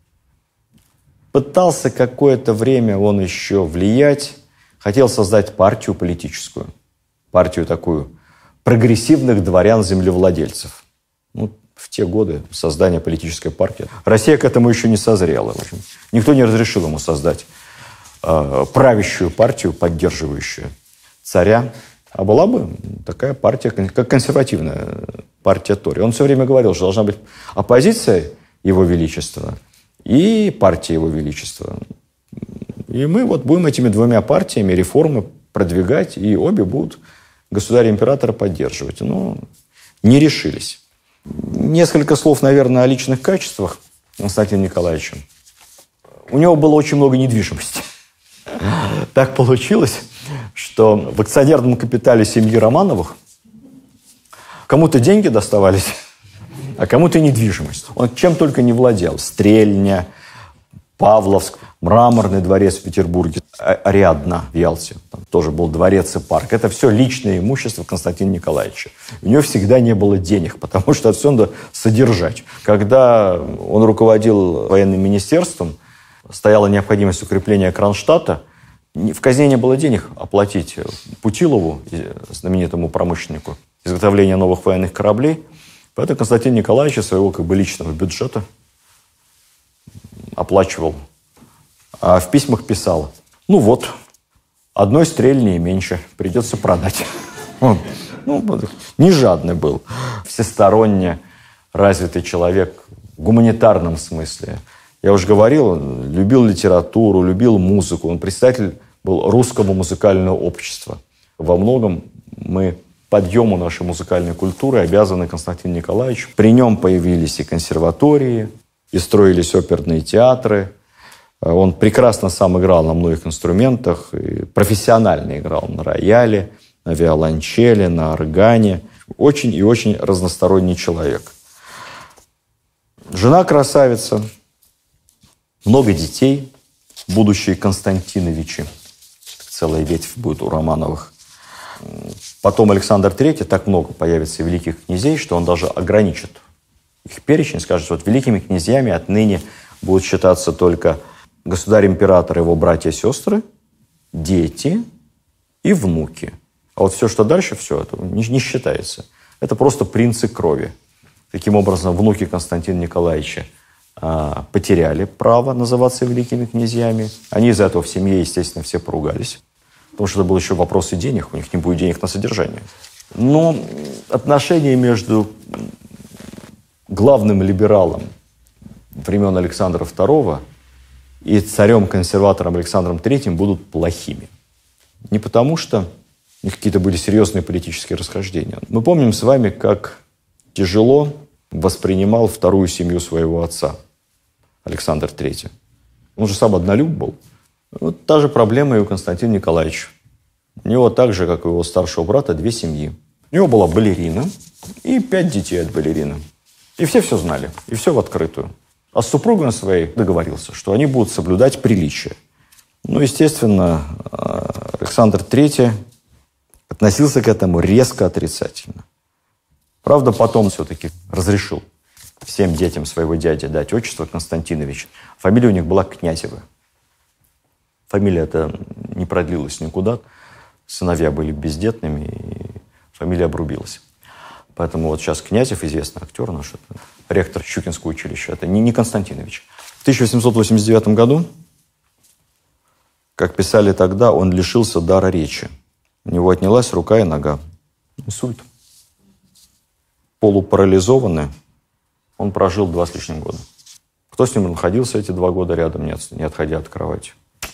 пытался какое-то время он еще влиять, хотел создать партию политическую, партию такую прогрессивных дворян-землевладельцев. Ну, в те годы создания политической партии. Россия к этому еще не созрела. В общем, никто не разрешил ему создать э, правящую партию, поддерживающую царя. А была бы такая партия, как консервативная партия Тори. Он все время говорил, что должна быть оппозиция Его Величества и партия Его Величества. И мы вот будем этими двумя партиями реформы продвигать, и обе будут государя-императора поддерживать. Но не решились. Несколько слов, наверное, о личных качествах Константина Николаевича. У него было очень много недвижимости. Так получилось, что в акционерном капитале семьи Романовых кому-то деньги доставались, а кому-то недвижимость. Он чем только не владел. Стрельня, Павловск, Мраморный дворец в Петербурге. Ариадна в Ялте. Там тоже был дворец и парк. Это все личное имущество Константина Николаевича. У него всегда не было денег, потому что это все надо содержать. Когда он руководил военным министерством, стояла необходимость укрепления Кронштадта, в казне не было денег оплатить Путилову, знаменитому промышленнику, изготовление новых военных кораблей. Поэтому Константин Николаевич из своего как бы личного бюджета оплачивал. А в письмах писал: ну вот, одной стрельни меньше, придется продать. Он, ну, не жадный был, всесторонне развитый человек в гуманитарном смысле. Я уже говорил, он любил литературу, любил музыку. Он председатель был Русского музыкального общества. Во многом мы подъему нашей музыкальной культуры обязаны Константину Николаевичу. При нем появились и консерватории, и строились оперные театры. Он прекрасно сам играл на многих инструментах, и профессионально играл на рояле, на виолончели, на органе. Очень и очень разносторонний человек. Жена красавица, много детей, будущие Константиновичи. Целая ветвь будет у Романовых. Потом Александр Третий, так много появится великих князей, что он даже ограничит их перечень, скажет, вот великими князьями отныне будут считаться только государь-император, его братья и сестры, дети и внуки. А вот все, что дальше, все это не, не считается. Это просто принцы крови. Таким образом, внуки Константина Николаевича а, потеряли право называться великими князьями. Они из-за этого в семье, естественно, все поругались. Потому что это был еще вопрос и денег. У них не будет денег на содержание. Но отношения между главным либералом времен Александра Второго и царем-консерватором Александром Третьим будут плохими. Не потому, что у них какие-то были серьезные политические расхождения. Мы помним с вами, как тяжело воспринимал вторую семью своего отца, Александр Третий. Он же сам однолюб был. Вот та же проблема и у Константина Николаевича. У него так же, как и у его старшего брата, две семьи. У него была балерина и пять детей от балерины. И все все знали, и все в открытую. А с супругой своей договорился, что они будут соблюдать приличие. Ну, естественно, Александр Третий относился к этому резко отрицательно. Правда, потом все-таки разрешил всем детям своего дяди дать отчество Константинович. Фамилия у них была Князева. Фамилия эта не продлилась никуда. Сыновья были бездетными, и фамилия обрубилась. Поэтому вот сейчас Князев, известный актер наш, это ректор Щукинского училища, это не, не Константинович. В тысяча восемьсот восемьдесят девятом году, как писали тогда, он лишился дара речи. У него отнялась рука и нога. Инсульт. Полупарализованный, он прожил два с лишним года. Кто с ним находился эти два года рядом, не, от, не отходя от кровати?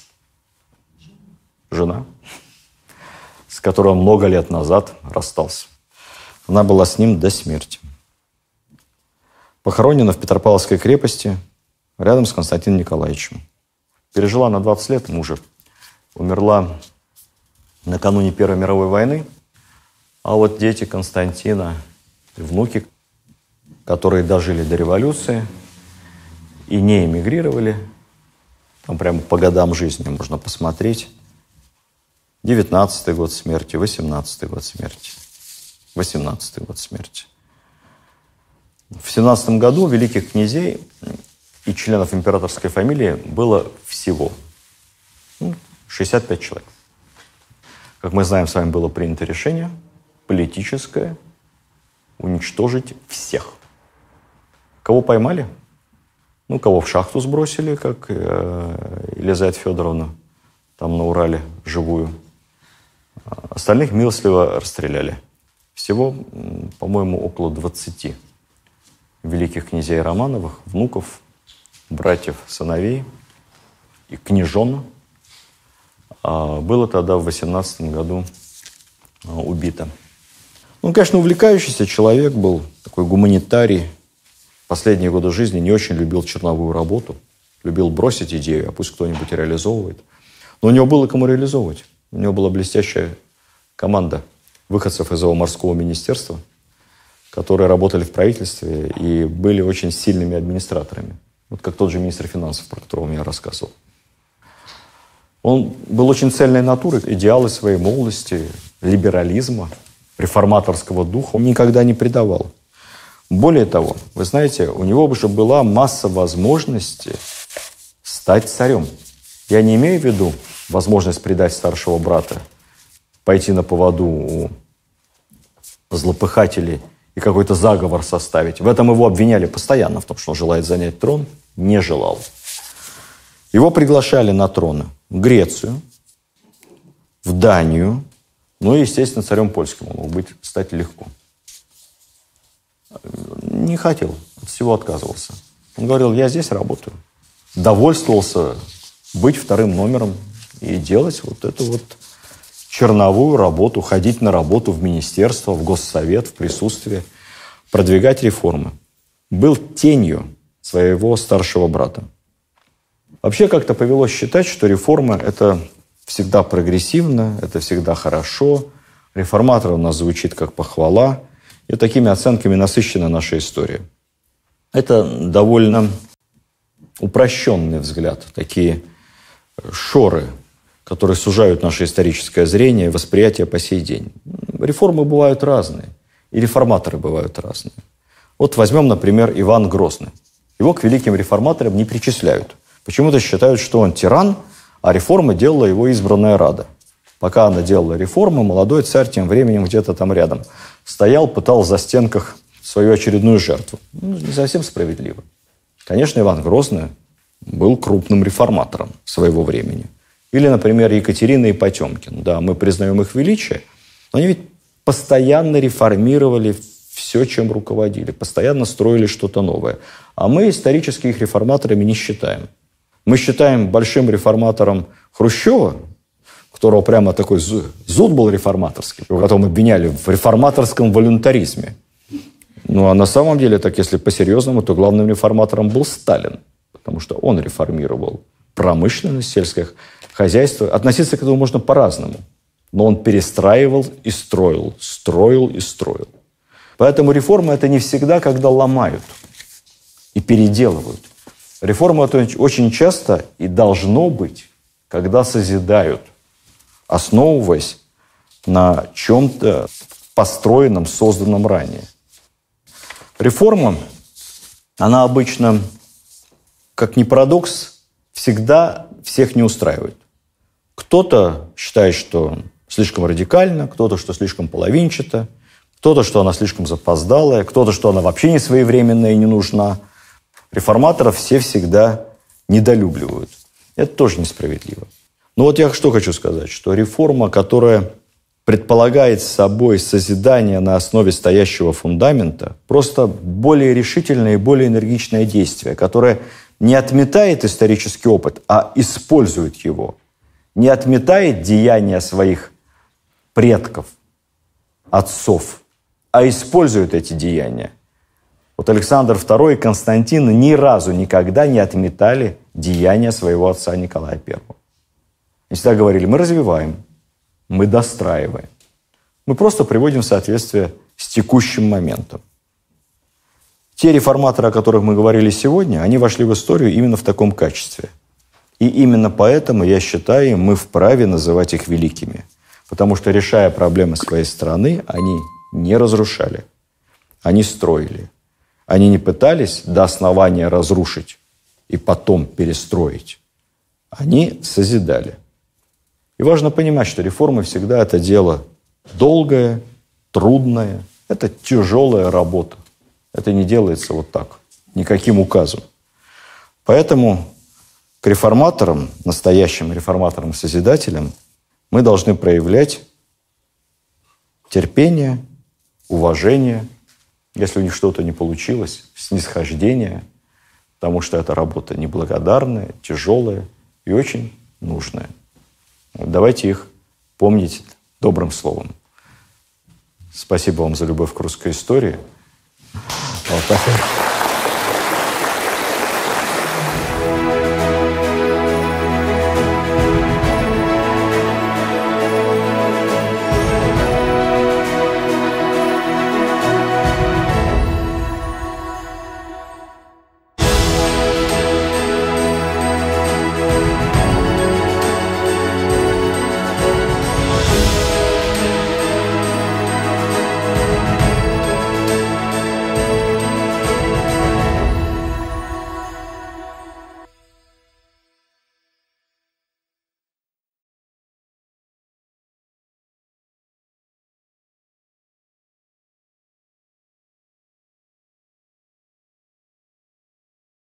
Жена, с которой он много лет назад расстался. Она была с ним до смерти. Похоронена в Петропавловской крепости рядом с Константином Николаевичем. Пережила на двадцать лет мужа. Умерла накануне Первой мировой войны. А вот дети Константина, внуки, которые дожили до революции и не эмигрировали, там прямо по годам жизни можно посмотреть. девятнадцатый год смерти, восемнадцатый год смерти. восемнадцатый год смерти. В семнадцатом году великих князей и членов императорской фамилии было всего ну, шестьдесят пять человек. Как мы знаем, с вами было принято решение политическое уничтожить всех. Кого поймали? Ну, кого в шахту сбросили, как э, Елизавета Федоровна, там на Урале, живую. Остальных милостливо расстреляли. Всего, по-моему, около двадцати великих князей Романовых, внуков, братьев, сыновей и княжон было тогда в восемнадцатом году убито. Он, конечно, увлекающийся человек был, такой гуманитарий. Последние годы жизни не очень любил черновую работу, любил бросить идею, а пусть кто-нибудь реализовывает. Но у него было кому реализовывать. У него была блестящая команда выходцев из его морского министерства, которые работали в правительстве и были очень сильными администраторами. Вот как тот же министр финансов, про которого я рассказывал. Он был очень цельной натурой, идеалы своей молодости, либерализма, реформаторского духа он никогда не предавал. Более того, вы знаете, у него уже была масса возможностей стать царем. Я не имею в виду возможность предать старшего брата, пойти на поводу у злопыхателей и какой-то заговор составить. В этом его обвиняли постоянно, в том, что он желает занять трон. Не желал. Его приглашали на трон в Грецию, в Данию, ну и, естественно, царем польским он мог быть, стать легко. Не хотел, от всего отказывался. Он говорил, я здесь работаю. Довольствовался быть вторым номером и делать вот эту вот черновую работу, ходить на работу в министерство, в госсовет, в присутствие, продвигать реформы. Был тенью своего старшего брата. Вообще как-то повелось считать, что реформа – это всегда прогрессивно, это всегда хорошо. Реформатор у нас звучит как похвала. И такими оценками насыщена наша история. Это довольно упрощенный взгляд, такие шоры, которые сужают наше историческое зрение и восприятие по сей день. Реформы бывают разные, и реформаторы бывают разные. Вот возьмем, например, Иван Грозный. Его к великим реформаторам не причисляют. Почему-то считают, что он тиран, а реформы делала его избранная Рада. Пока она делала реформы, молодой царь тем временем где-то там рядом стоял, пытал в застенках свою очередную жертву. Ну, не совсем справедливо. Конечно, Иван Грозный был крупным реформатором своего времени. Или, например, Екатерина и Потемкин. Да, мы признаем их величие, но они ведь постоянно реформировали все, чем руководили, постоянно строили что-то новое. А мы исторически их реформаторами не считаем. Мы считаем большим реформатором Хрущева, которого прямо такой зуд был реформаторский, его потом обвиняли в реформаторском волюнтаризме. Ну, а на самом деле, так если по-серьезному, то главным реформатором был Сталин, потому что он реформировал промышленность, сельское хозяйство. Относиться к этому можно по-разному, но он перестраивал и строил, строил и строил. Поэтому реформа – это не всегда, когда ломают и переделывают. Реформа – это очень часто и должно быть, когда созидают, основываясь на чем-то построенном, созданном ранее. Реформа, она обычно, как ни парадокс, всегда всех не устраивает. Кто-то считает, что слишком радикально, кто-то, что слишком половинчато, кто-то, что она слишком запоздалая, кто-то, что она вообще не своевременная и не нужна. Реформаторов все всегда недолюбливают. Это тоже несправедливо. Но вот я что хочу сказать, что реформа, которая предполагает собой созидание на основе стоящего фундамента, просто более решительное и более энергичное действие, которое не отметает исторический опыт, а использует его. Не отметает деяния своих предков, отцов, а использует эти деяния. Вот Александр второй и Константин ни разу никогда не отметали деяния своего отца Николая Первого. Они всегда говорили, мы развиваем, мы достраиваем. Мы просто приводим в соответствие с текущим моментом. Те реформаторы, о которых мы говорили сегодня, они вошли в историю именно в таком качестве. И именно поэтому, я считаю, мы вправе называть их великими. Потому что, решая проблемы своей страны, они не разрушали, они строили. Они не пытались до основания разрушить и потом перестроить. Они созидали. И важно понимать, что реформы всегда это дело долгое, трудное, это тяжелая работа. Это не делается вот так, никаким указом. Поэтому к реформаторам, настоящим реформаторам-созидателям, мы должны проявлять терпение, уважение, если у них что-то не получилось, снисхождение, потому что эта работа неблагодарная, тяжелая и очень нужная. Давайте их помнить добрым словом. Спасибо вам за любовь к русской истории. Вот так.